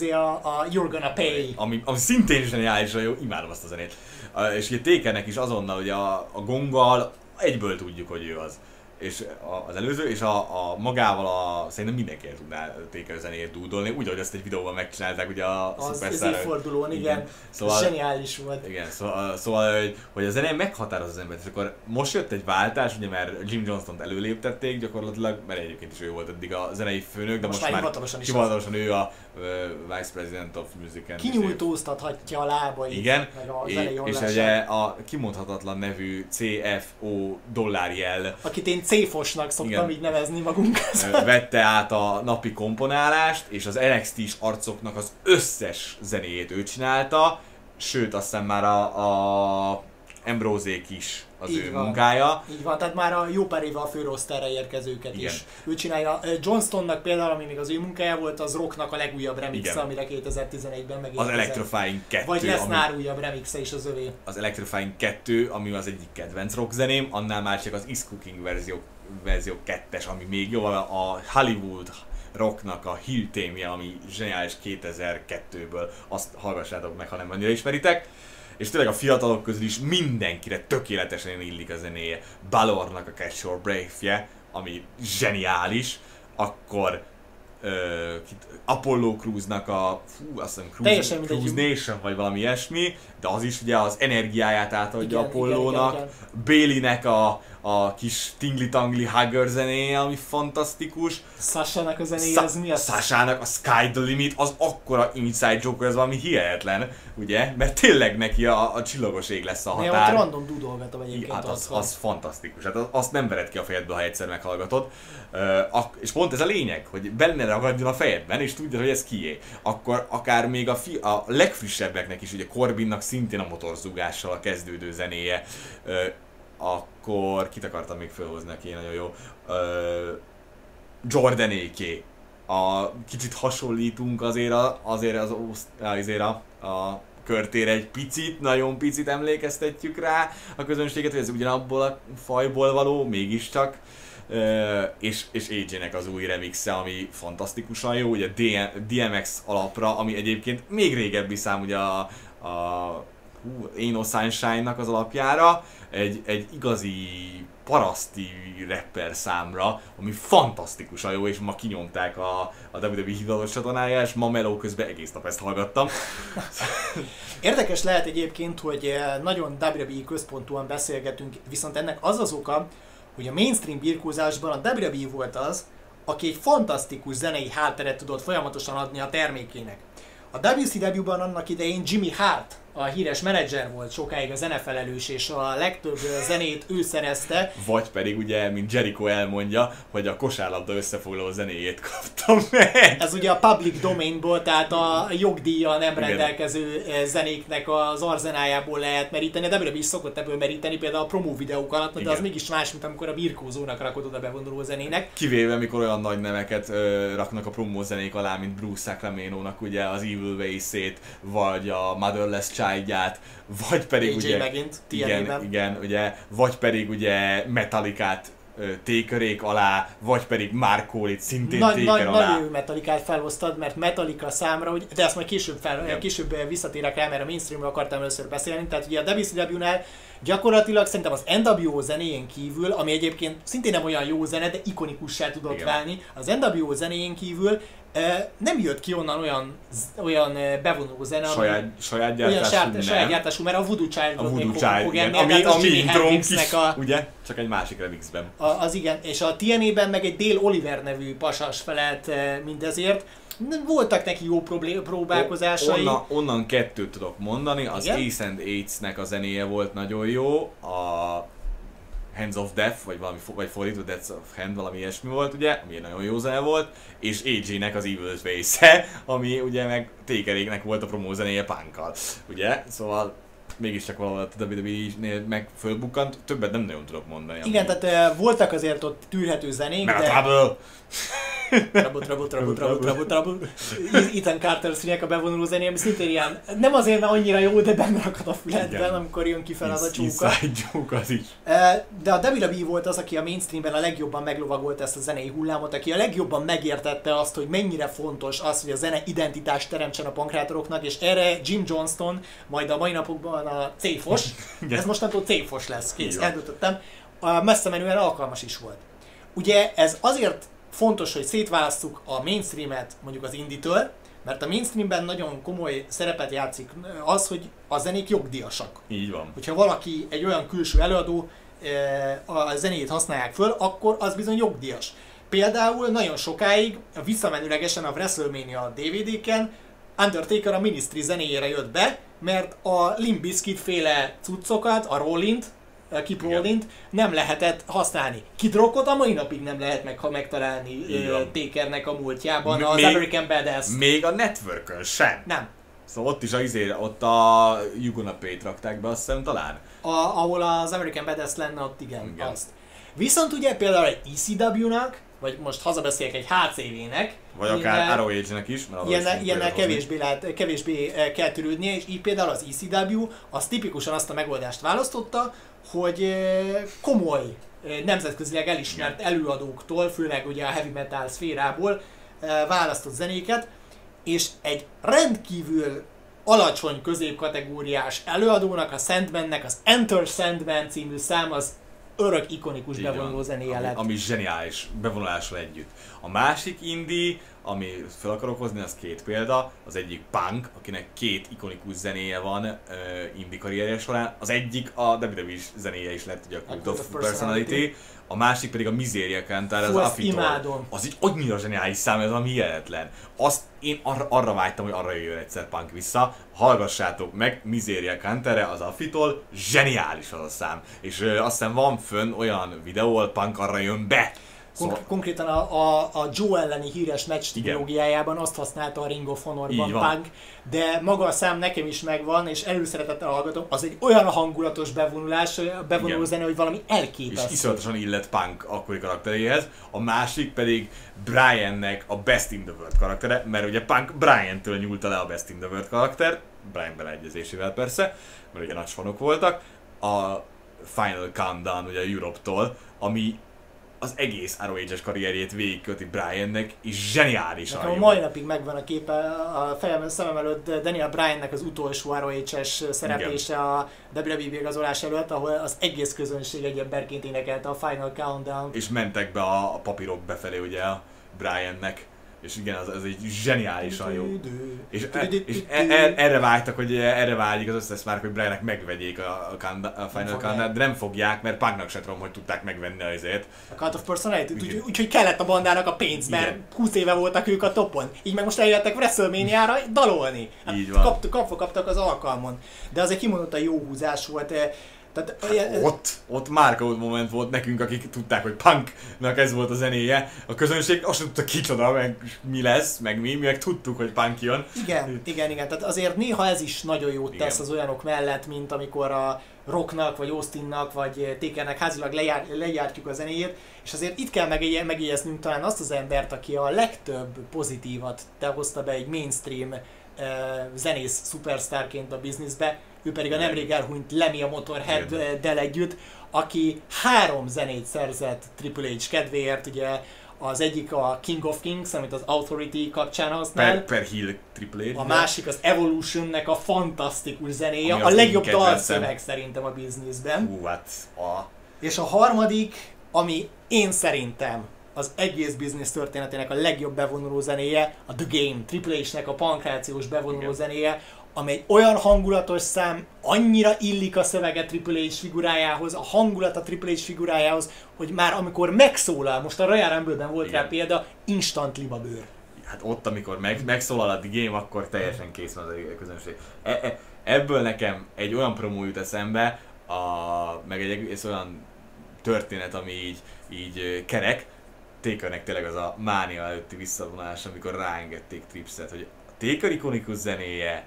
You're Gonna Pay. Ami szintén zseniálisan jó, imádom azt a zenét. És ugye Takernek is azonnal ugye a gonggal egyből tudjuk, hogy ő az. És az előző, és a magával szerintem mindenki el tudná Taker zenéjét dúdolni, úgy, ahogy ezt egy videóban megcsinálták ugye a Superstar. Az évfordulón, igen. Szóval, zseniális volt. Igen, szóval hogy a zene meghatározza az embert, és akkor most jött egy váltás, ugye mert Jim Johnstont előléptették gyakorlatilag, mert egyébként is ő volt eddig a zenei főnök, de most már hivatalosan ő a Vice President of Music and kinyújtóztathatja a lábait. Igen, meg a zenei és ugye a kimondhatatlan nevű CFO dollárjel, akit én C-fosnak szoktam így nevezni magunkat. Vette át a napi komponálást, és az NXT-s arcoknak az összes zenéjét ő csinálta, sőt azt hiszem már a Ambrose-ék is az így ő van. Munkája. Így van, tehát már a jó pár éve a főroszterre érkezőket is. Ő csinálja. Johnstonnak például, ami még az ő munkája volt, az Rocknak a legújabb remixe, amire 2011-ben megérkezett. Az Electrifying 2. Vagy Lesnar újabb remixe is az övé. Az Electrifying 2, ami az egyik kedvenc rock zeném, annál már csak az Is Cooking verzió 2-es, ami még jó, a Hollywood Rocknak a Hill Theme-je, ami zseniális 2002-ből, azt hallgassátok meg, ha nem annyira ismeritek. És tényleg a fiatalok közül is mindenkire tökéletesen illik a zenéje. Balornak a Catch Your Breath-je, ami zseniális, akkor Apollo Crews-nak a azt hiszem Cruise Nation vagy valami ilyesmi, de az is ugye az energiáját átadja Apollónak. Igen. Bailey-nek a kis Tingli-Tangli Hugger zenéje, ami fantasztikus. Sasha-nak a zenéje, az mi az? Sasha-nak a Sky the Limit, az akkora inside joke, ez valami hihetetlen, ugye? Mert tényleg neki a csillagos ég lesz a határ. Én random dudolgatom egyébként. Hát az fantasztikus, hát azt nem vered ki a fejedből, ha egyszer meghallgatod. És pont ez a lényeg, hogy benne ragadjon a fejedben, és tudja, hogy ez kié. Akkor akár még a legfrissebbeknek is, ugye Corbinnak szintén a motorzúgással a kezdődő zenéje, akkor kit akartam még felhozni, aki nagyon jó, Jordanéké. Kicsit hasonlítunk azért a körtére egy picit, nagyon picit emlékeztetjük rá a közönséget, hogy ez ugyanabból a fajból való, mégiscsak. És AJ-nek az új remixe, ami fantasztikusan jó, ugye DMX alapra, ami egyébként még régebbi szám, ugye a Ain't No Sunshine-nak az alapjára, egy igazi paraszti rapper számra, ami fantasztikusan jó, és ma kinyomták a WWE hivatalos csatornájára, és ma meló közben egész nap ezt hallgattam. Érdekes lehet egyébként, hogy nagyon WWE központúan beszélgetünk, viszont ennek az az oka, hogy a mainstream birkózásban a WWE volt az, aki egy fantasztikus zenei hátteret tudott folyamatosan adni a termékének. A WCW-ban annak idején Jimmy Hart, a híres menedzser volt sokáig a zenefelelős, és a legtöbb zenét ő szerezte. Vagy pedig ugye, mint Jericho elmondja, hogy a kosárlabda összefoglaló zenéjét kaptam meg. Ez ugye a public domainból, tehát a jogdíjjal nem rendelkező zenéknek az arzenájából lehet meríteni. A WWE is szokott ebből meríteni, például a promó videók alatt, de az mégis más, mint amikor a birkózónak rakod oda bevonuló zenének. Kivéve, mikor olyan nagy neveket raknak a promó zenék alá, mint Bruce Sacramento-nak ugye az Evil Ways-ét, vagy a Motherless Child Child-ját, vagy pedig AJ ugye... megint, igen, ugye, vagy pedig ugye Metallicát tékerék alá, vagy pedig Markolit szintén téker alá. Nagyon Metallicát felhoztad, mert Metallica számra, de ezt majd később visszatérek rá, mert a mainstreamről akartam először beszélni, tehát ugye a WCW-nál gyakorlatilag szerintem az NWO zenéjén kívül, ami egyébként szintén nem olyan jó zene, de ikonikussá tudott válni, az NWO zenéjén kívül nem jött ki onnan olyan bevonó zene, saját gyártású, mert a Voodoo Child volt még Hogan, ami intrónk is, ugye? Csak egy másik remixben. Az igen, és a TNA-ben meg egy Dale Oliver nevű pasas felelt mindezért. Voltak neki jó próbálkozásai. Onnan kettőt tudok mondani, az igen? Ace and Aids-nek a zenéje volt nagyon jó, a Hands of Death, vagy fordítva Death of Hand, valami ilyesmi volt, ugye, ami nagyon jó zene volt, és AJ-nek az Evil Face-e, ami ugye meg Takeréknek volt a promó zenéje Punkkal, ugye, szóval mégiscsak valahol a WWE-nél meg fölbukkant, többet nem nagyon tudok mondani. Igen, tehát voltak azért ott tűrhető zenék, de... Trouble. Ethan Carter színek a bevonuló zené, ami szintén ilyen, nem azért, mert annyira jó, de benne rakad a füledben, amikor jön ki fel az a csóka. Az is. De a WWE volt az, aki a mainstreamben a legjobban meglovagolt ezt a zenei hullámot, aki a legjobban megértette azt, hogy mennyire fontos az, hogy a zene identitást teremtsen a pankrátoroknak, és erre Jim Johnston, majd a mai napokban a C-fos, ez mostantól C-fos lesz, kész, eldöntöttem, messze menően alkalmas is volt. Ugye ez azért fontos, hogy szétválasztjuk a mainstreamet mondjuk az indie-től, mert a mainstreamben nagyon komoly szerepet játszik az, hogy a zenék jogdíjasak. Így van. Hogyha valaki egy olyan külső előadó a zenéjét használják föl, akkor az bizony jogdíjas. Például nagyon sokáig, visszamenőlegesen a WrestleMania DVD-ken Undertaker a Ministry zenéjére jött be, mert a Limp Bizkit féle cuccokat, a Rollint, Keep Rollint nem lehetett használni. Kid Rockot a mai napig nem lehet megtalálni Takernek a múltjában, az American Badass. Még a Networkön sem. Nem. Szóval ott is ott a You Gonna Pay-t rakták be, azt hiszem talán. Ahol az American Badass lenne, ott igen. Azt. Viszont ugye például egy ECW-nak, vagy most hazabeszélek egy HCV-nek, vagy akár ROH-nek is, mert ilyennel kevésbé kell törődnie, és így például az ECW az tipikusan azt a megoldást választotta, hogy komoly, nemzetközileg elismert előadóktól, főleg ugye a heavy metal szférából választott zenéket, és egy rendkívül alacsony középkategóriás előadónak, a Sandmannek az Enter Sandman című szám az örök ikonikus bevonuló zenéje lett. Ami zseniális bevonulással együtt. A másik indie, ami fel akarok hozni, az két példa. Az egyik Punk, akinek két ikonikus zenéje van indie karrierje során. Az egyik a WWE zenéje is lett, ugye a Cult of Personality. A másik pedig a Miseria Cantare, az Affitól. Az így annyira zseniális szám, ez ami hihetetlen. Azt én arra vágytam, hogy arra jöjjön egyszer Punk vissza. Hallgassátok meg, Miseria Cantare, az Affitól, zseniális az a szám. És azt hiszem van fönn olyan videó, ahol Punk arra jön be. Szóval... Konkrétan a Joe elleni híres meccs trilógiájában azt használta a Ring of Honor-ban Punk, de maga a szám nekem is megvan, és előszeretettel hallgatom, az egy olyan hangulatos bevonuló zene, hogy valami elképesztő. És iszonyatosan illet Punk akkori karakteréhez, a másik pedig Briannek a Best in the World karaktere, mert ugye Punk Brian-től nyúlta le a Best in the World karakter, Brian beleegyezésével persze, mert ugye nagy fanok voltak, a Final Countdown ugye Europe-tól, ami az egész ROH-es karrierjét végigköti Briannek, és zseniálisan jó. A mai napig megvan a képe a szemem előtt Daniel Bryannek az utolsó ROH-es szereplése a WWE igazolás előtt, ahol az egész közönség egy emberként énekelte a Final Countdown. És mentek be a papírok befelé ugye a Briannek. És igen, ez egy zseniálisan jó. És erre vágytak, hogy erre vágyik az összes márk, hogy Briannek megvegyék a Final Countdown, de nem fogják, mert Punknak se tudom, hogy tudták megvenni azért. A Cult of Personality, úgyhogy kellett a bandának a pénz, mert 20 éve voltak ők a topon. Így meg most eljöttek WrestleMania-ra dalolni. Hát így van. Kaptak az alkalmon. De az egy kimondottan jó húzás volt. Ott markout moment volt nekünk, akik tudták, hogy Punknak ez volt a zenéje. A közönség azt tudta kicsoda, meg mi lesz, meg mi meg tudtuk, hogy Punk jön. Igen. Tehát azért néha ez is nagyon jót tesz az olyanok mellett, mint amikor a Rocknak, vagy Austinnak, vagy Takernek házilag lejártjuk a zenéjét, és azért itt kell megjegyeznünk talán azt az embert, aki a legtöbb pozitívat hozta be egy mainstream zenész szupersztárként a bizniszbe, ő pedig a nemrég elhunyt Lemmy a Motorhead-del együtt, aki 3 zenét szerzett Triple H kedvéért, ugye az egyik a King of Kings, amit az Authority kapcsán használ. Per Hill Triple H. A másik az Evolution-nek a fantasztikus zenéje, a legjobb dalszöveg szerintem a bizniszben. És a harmadik, ami én szerintem az egész biznisz történetének a legjobb bevonuló zenéje, a The Game, Triple H-nek a pankrációs bevonuló zenéje, ami egy olyan hangulatos szám, annyira illik a szövege Triple H figurájához, a hangulat a Triple H figurájához, hogy már amikor megszólal, most a Royal Rumble-ben volt rá példa, instant libabőr. Hát ott, amikor megszólal a The Game, akkor teljesen kész van az a közönség. Ebből nekem egy olyan promó jut eszembe, meg egy egész olyan történet, ami így kerek, Takernek tényleg az a mánia előtti visszavonás, amikor ráengedték Tripset, hogy a Taker ikonikus zenéje,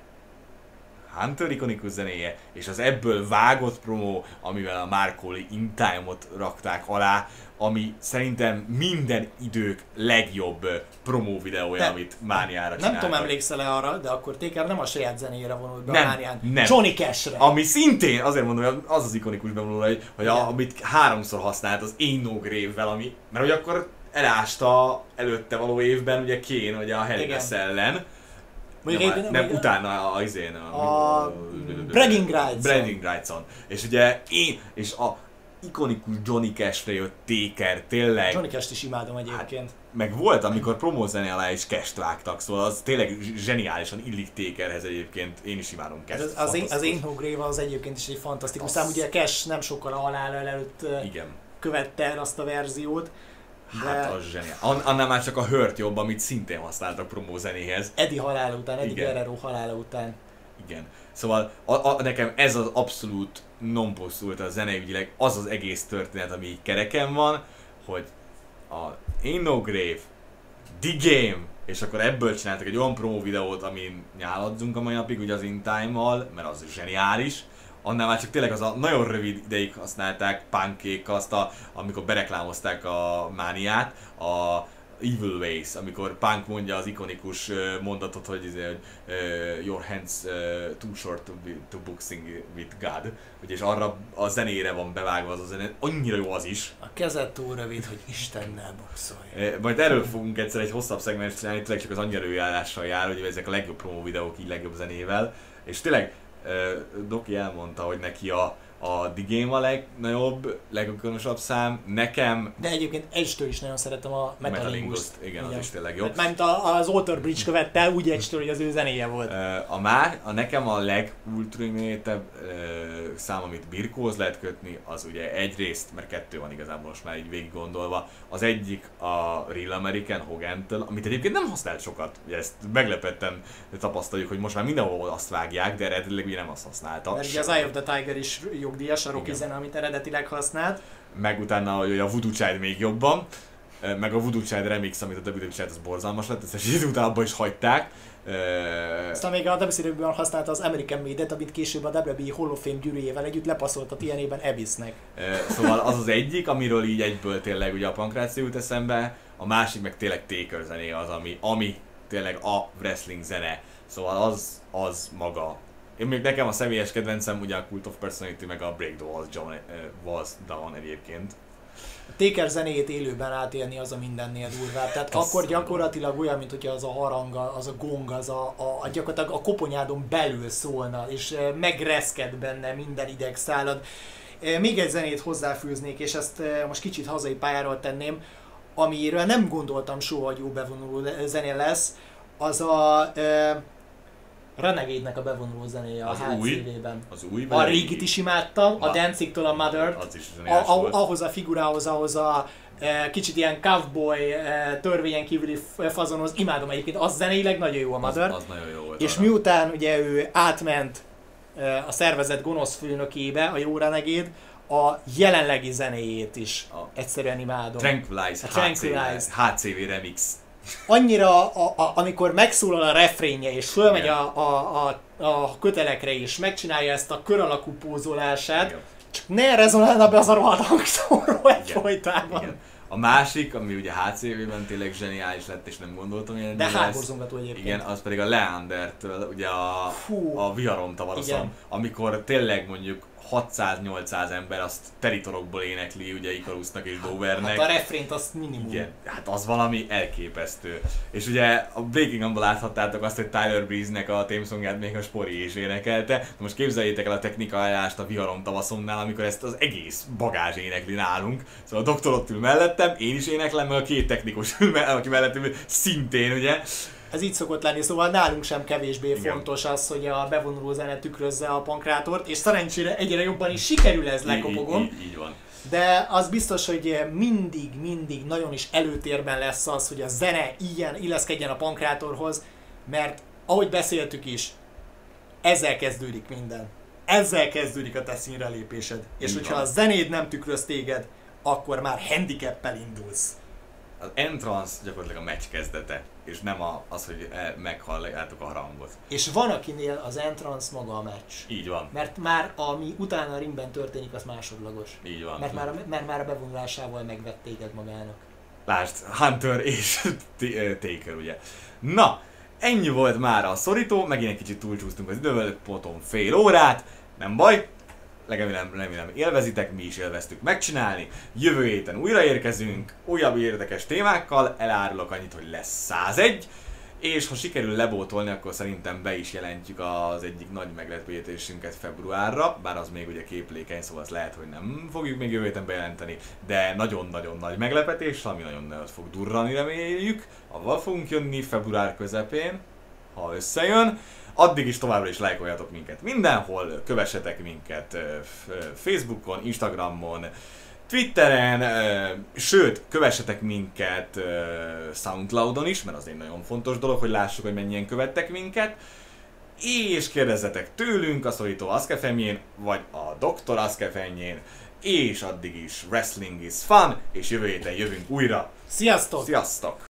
Hunter ikonikus zenéje, és az ebből vágott promó, amivel a Markoli In Time-ot rakták alá, ami szerintem minden idők legjobb promó videója, amit Mániára csináltak. Nem tudom, emlékszel-e arra, de akkor Taker nem a saját zenéjére vonult be a Mánián, nem. Johnny Cash-re. Ami szintén, azért mondom, hogy az az ikonikus bevonuló, hogy amit 3-szor használt az Ain't No Grave-vel, mert hogy akkor elásta előtte való évben ugye Kane, ugye a Hell in a Cell-en. Nem, utána a Bragging Rights-on. Bragging Rights-on. És ugye és a ikonikus Johnny Cash-re jött Taker, tényleg. Johnny Cash-t is imádom egyébként. Hát, meg volt, amikor promózene alá is Cash-t vágtak, szóval az tényleg zseniálisan illik Takerhez egyébként. Én is imádom Cash-t. Az Ain't No Grave az egyébként is egy fantasztikus szám. Ugye Cash nem sokkal a halála előtt követte el azt a verziót. De... Hát az zseniál. Annál már csak a Hurt jobb, amit szintén használtak promózenéhez. Eddie halála után, Eddie Guerrero halála után. Igen. Szóval nekem ez az abszolút non-posztult a zeneügyileg, az az egész történet, ami így kereken van, hogy a Ain't No Grave, The Game, és akkor ebből csináltak egy olyan promó videót, amin nyáladzunk a mai napig, ugye az In Time-mal, mert az zseniális. Annál már csak tényleg az a nagyon rövid ideig használták Punkék azt, amikor bereklámozták a Mániát, a Evil Ways, amikor Punk mondja az ikonikus mondatot, hogy your hands too short to boxing with God, és arra a zenére van bevágva az a zene, annyira jó az is. A kezed túl rövid, hogy Istennel boxolj. Majd erről fogunk egyszer egy hosszabb szegmens csinálni, tényleg csak az annyi előjárással jár, hogy ezek a legjobb promó videók így legjobb zenével, és tényleg Doki elmondta, hogy neki a The Game a legnagyobb, legikonosabb szám, nekem... De egyébként Edge-től is nagyon szeretem a Metalingus-t. Igen, az is tényleg jobb. Mert az Alter Bridge követte el, úgy Edge-től, hogy az ő zenéje volt. Nekem a legultimétebb szám, amit birkóhoz lehet kötni, az ugye egyrészt, mert 2 van igazából most már így végig gondolva. Az egyik a Real American Hogan-től, amit egyébként nem használt sokat. Ugye ezt meglepetten tapasztaljuk, hogy most már mindenhol azt vágják, de eredetileg ugye nem azt használta. Mert ugye az Eye of the Tiger is jogdíjas, a Rocky zene, amit eredetileg használt. Meg utána hogy a Voodoo Child még jobban, meg a Voodoo Child remix, amit a WWE csinált, az borzalmas lett, ezt utána abba is hagyták. Aztán még a WCW-ben használta az American Made-et, amit később a WWE Hall of Fame gyűrűjével együtt lepaszolt a TNA-ben Abyssnek. Szóval az az egyik, amiről így egyből tényleg ugye a pankráció jut eszembe, a másik meg tényleg Taker zené az, ami tényleg a wrestling zene. Szóval az maga. Én még nekem a személyes kedvencem ugye a Cult of Personality meg a Break the Walls Down egyébként. A Taker zenéjét élőben átélni az a mindennél durvább. Tehát akkor gyakorlatilag olyan, mint hogyha az a harang, az a gong, az gyakorlatilag a koponyádon belül szólna, és megreszked benne minden idegszálad. Még egy zenét hozzáfűznék, és ezt most kicsit hazai pályáról tenném, amiről nem gondoltam soha, hogy jó bevonuló zené lesz, az a Renegade-nek a bevonuló zenéje a HCV-ben. Az új? A régit is imádtam, a Danzigtől a Mother-t, az is ahhoz a figurához, ahhoz a kicsit ilyen cowboy, törvényen kívüli fazonhoz, imádom egyébként, az zenéileg nagyon jó a Mother. Az nagyon jó volt. És miután ugye ő átment a szervezet gonosz főnökébe, a jó Renegade, a jelenlegi zenéjét is egyszerűen imádom. Tranquilize, HCV remix. Annyira, amikor megszólal a refrénje, és fölmegy a kötelekre, és megcsinálja ezt a kör alakú pózolását, csak ne rezonálna be az a rohadt hangszóró egyfolytában. A másik, ami ugye HCV-ben tényleg zseniális lett, és nem gondoltam ilyen. De hátborzongató egyébként. Igen, az pedig a Leandertől, ugye a Viharom tavaszon, amikor tényleg mondjuk 600-800 ember azt teritorokból énekli, ugye Ikarusznak és Dovernek. Hát a refrént azt minimum. Igen, hát az valami elképesztő. És ugye a Breaking On-ban láthattátok azt, hogy Tyler Breeze-nek a theme még a Spori is énekelte. De most képzeljétek el a technikájást a Viharom tavaszonnál, amikor ezt az egész bagázs énekli nálunk. Szóval a doktor ott ül mellettem, én is éneklem, meg a két technikus ül, aki mellettem ül, szintén ugye. Ez így szokott lenni, szóval nálunk sem kevésbé fontos az, hogy a bevonuló zene tükrözze a pankrátort, és szerencsére egyre jobban is sikerül ez, lekopogom. Így van. De az biztos, hogy mindig nagyon is előtérben lesz az, hogy a zene ilyen illeszkedjen a pankrátorhoz, mert ahogy beszéltük is, ezzel kezdődik minden. Ezzel kezdődik a te színre lépésed. És hogyha a zenéd nem tükröz téged, akkor már handicappel indulsz. Az entrance gyakorlatilag a meccs kezdete, és nem az, hogy meghalljátok a hangot. És van, akinél az entrance maga a meccs. Így van. Mert már ami utána a ringben történik, az másodlagos. Így van. Mert már a bevonulásával megvett téged magának. Lásd, Hunter és Taker, ugye. Na, ennyi volt már a szorító, megint egy kicsit túlcsúsztunk az idővel, potom fél órát, nem baj. Remélem élvezitek, mi is élveztük megcsinálni. Jövő héten újra érkezünk, újabb érdekes témákkal, elárulok annyit, hogy lesz 101, és ha sikerül lebótolni, akkor szerintem be is jelentjük az egyik nagy meglepetésünket februárra, bár az még ugye képlékeny, szóval az lehet, hogy nem fogjuk még jövő héten bejelenteni, de nagyon-nagyon nagy meglepetés, ami nagyon nagyot fog durrani, reméljük. Avval fogunk jönni február közepén, ha összejön. Addig is továbbra is lájkoljatok minket mindenhol, kövessetek minket Facebookon, Instagramon, Twitteren, sőt, kövessetek minket Soundcloudon is, mert az egy nagyon fontos dolog, hogy lássuk, hogy mennyien követtek minket. És kérdezzetek tőlünk a szorító Askefemjén, vagy a Dr. Askefemjén, és addig is wrestling is fun, és jövő héten jövünk újra. Sziasztok! Sziasztok!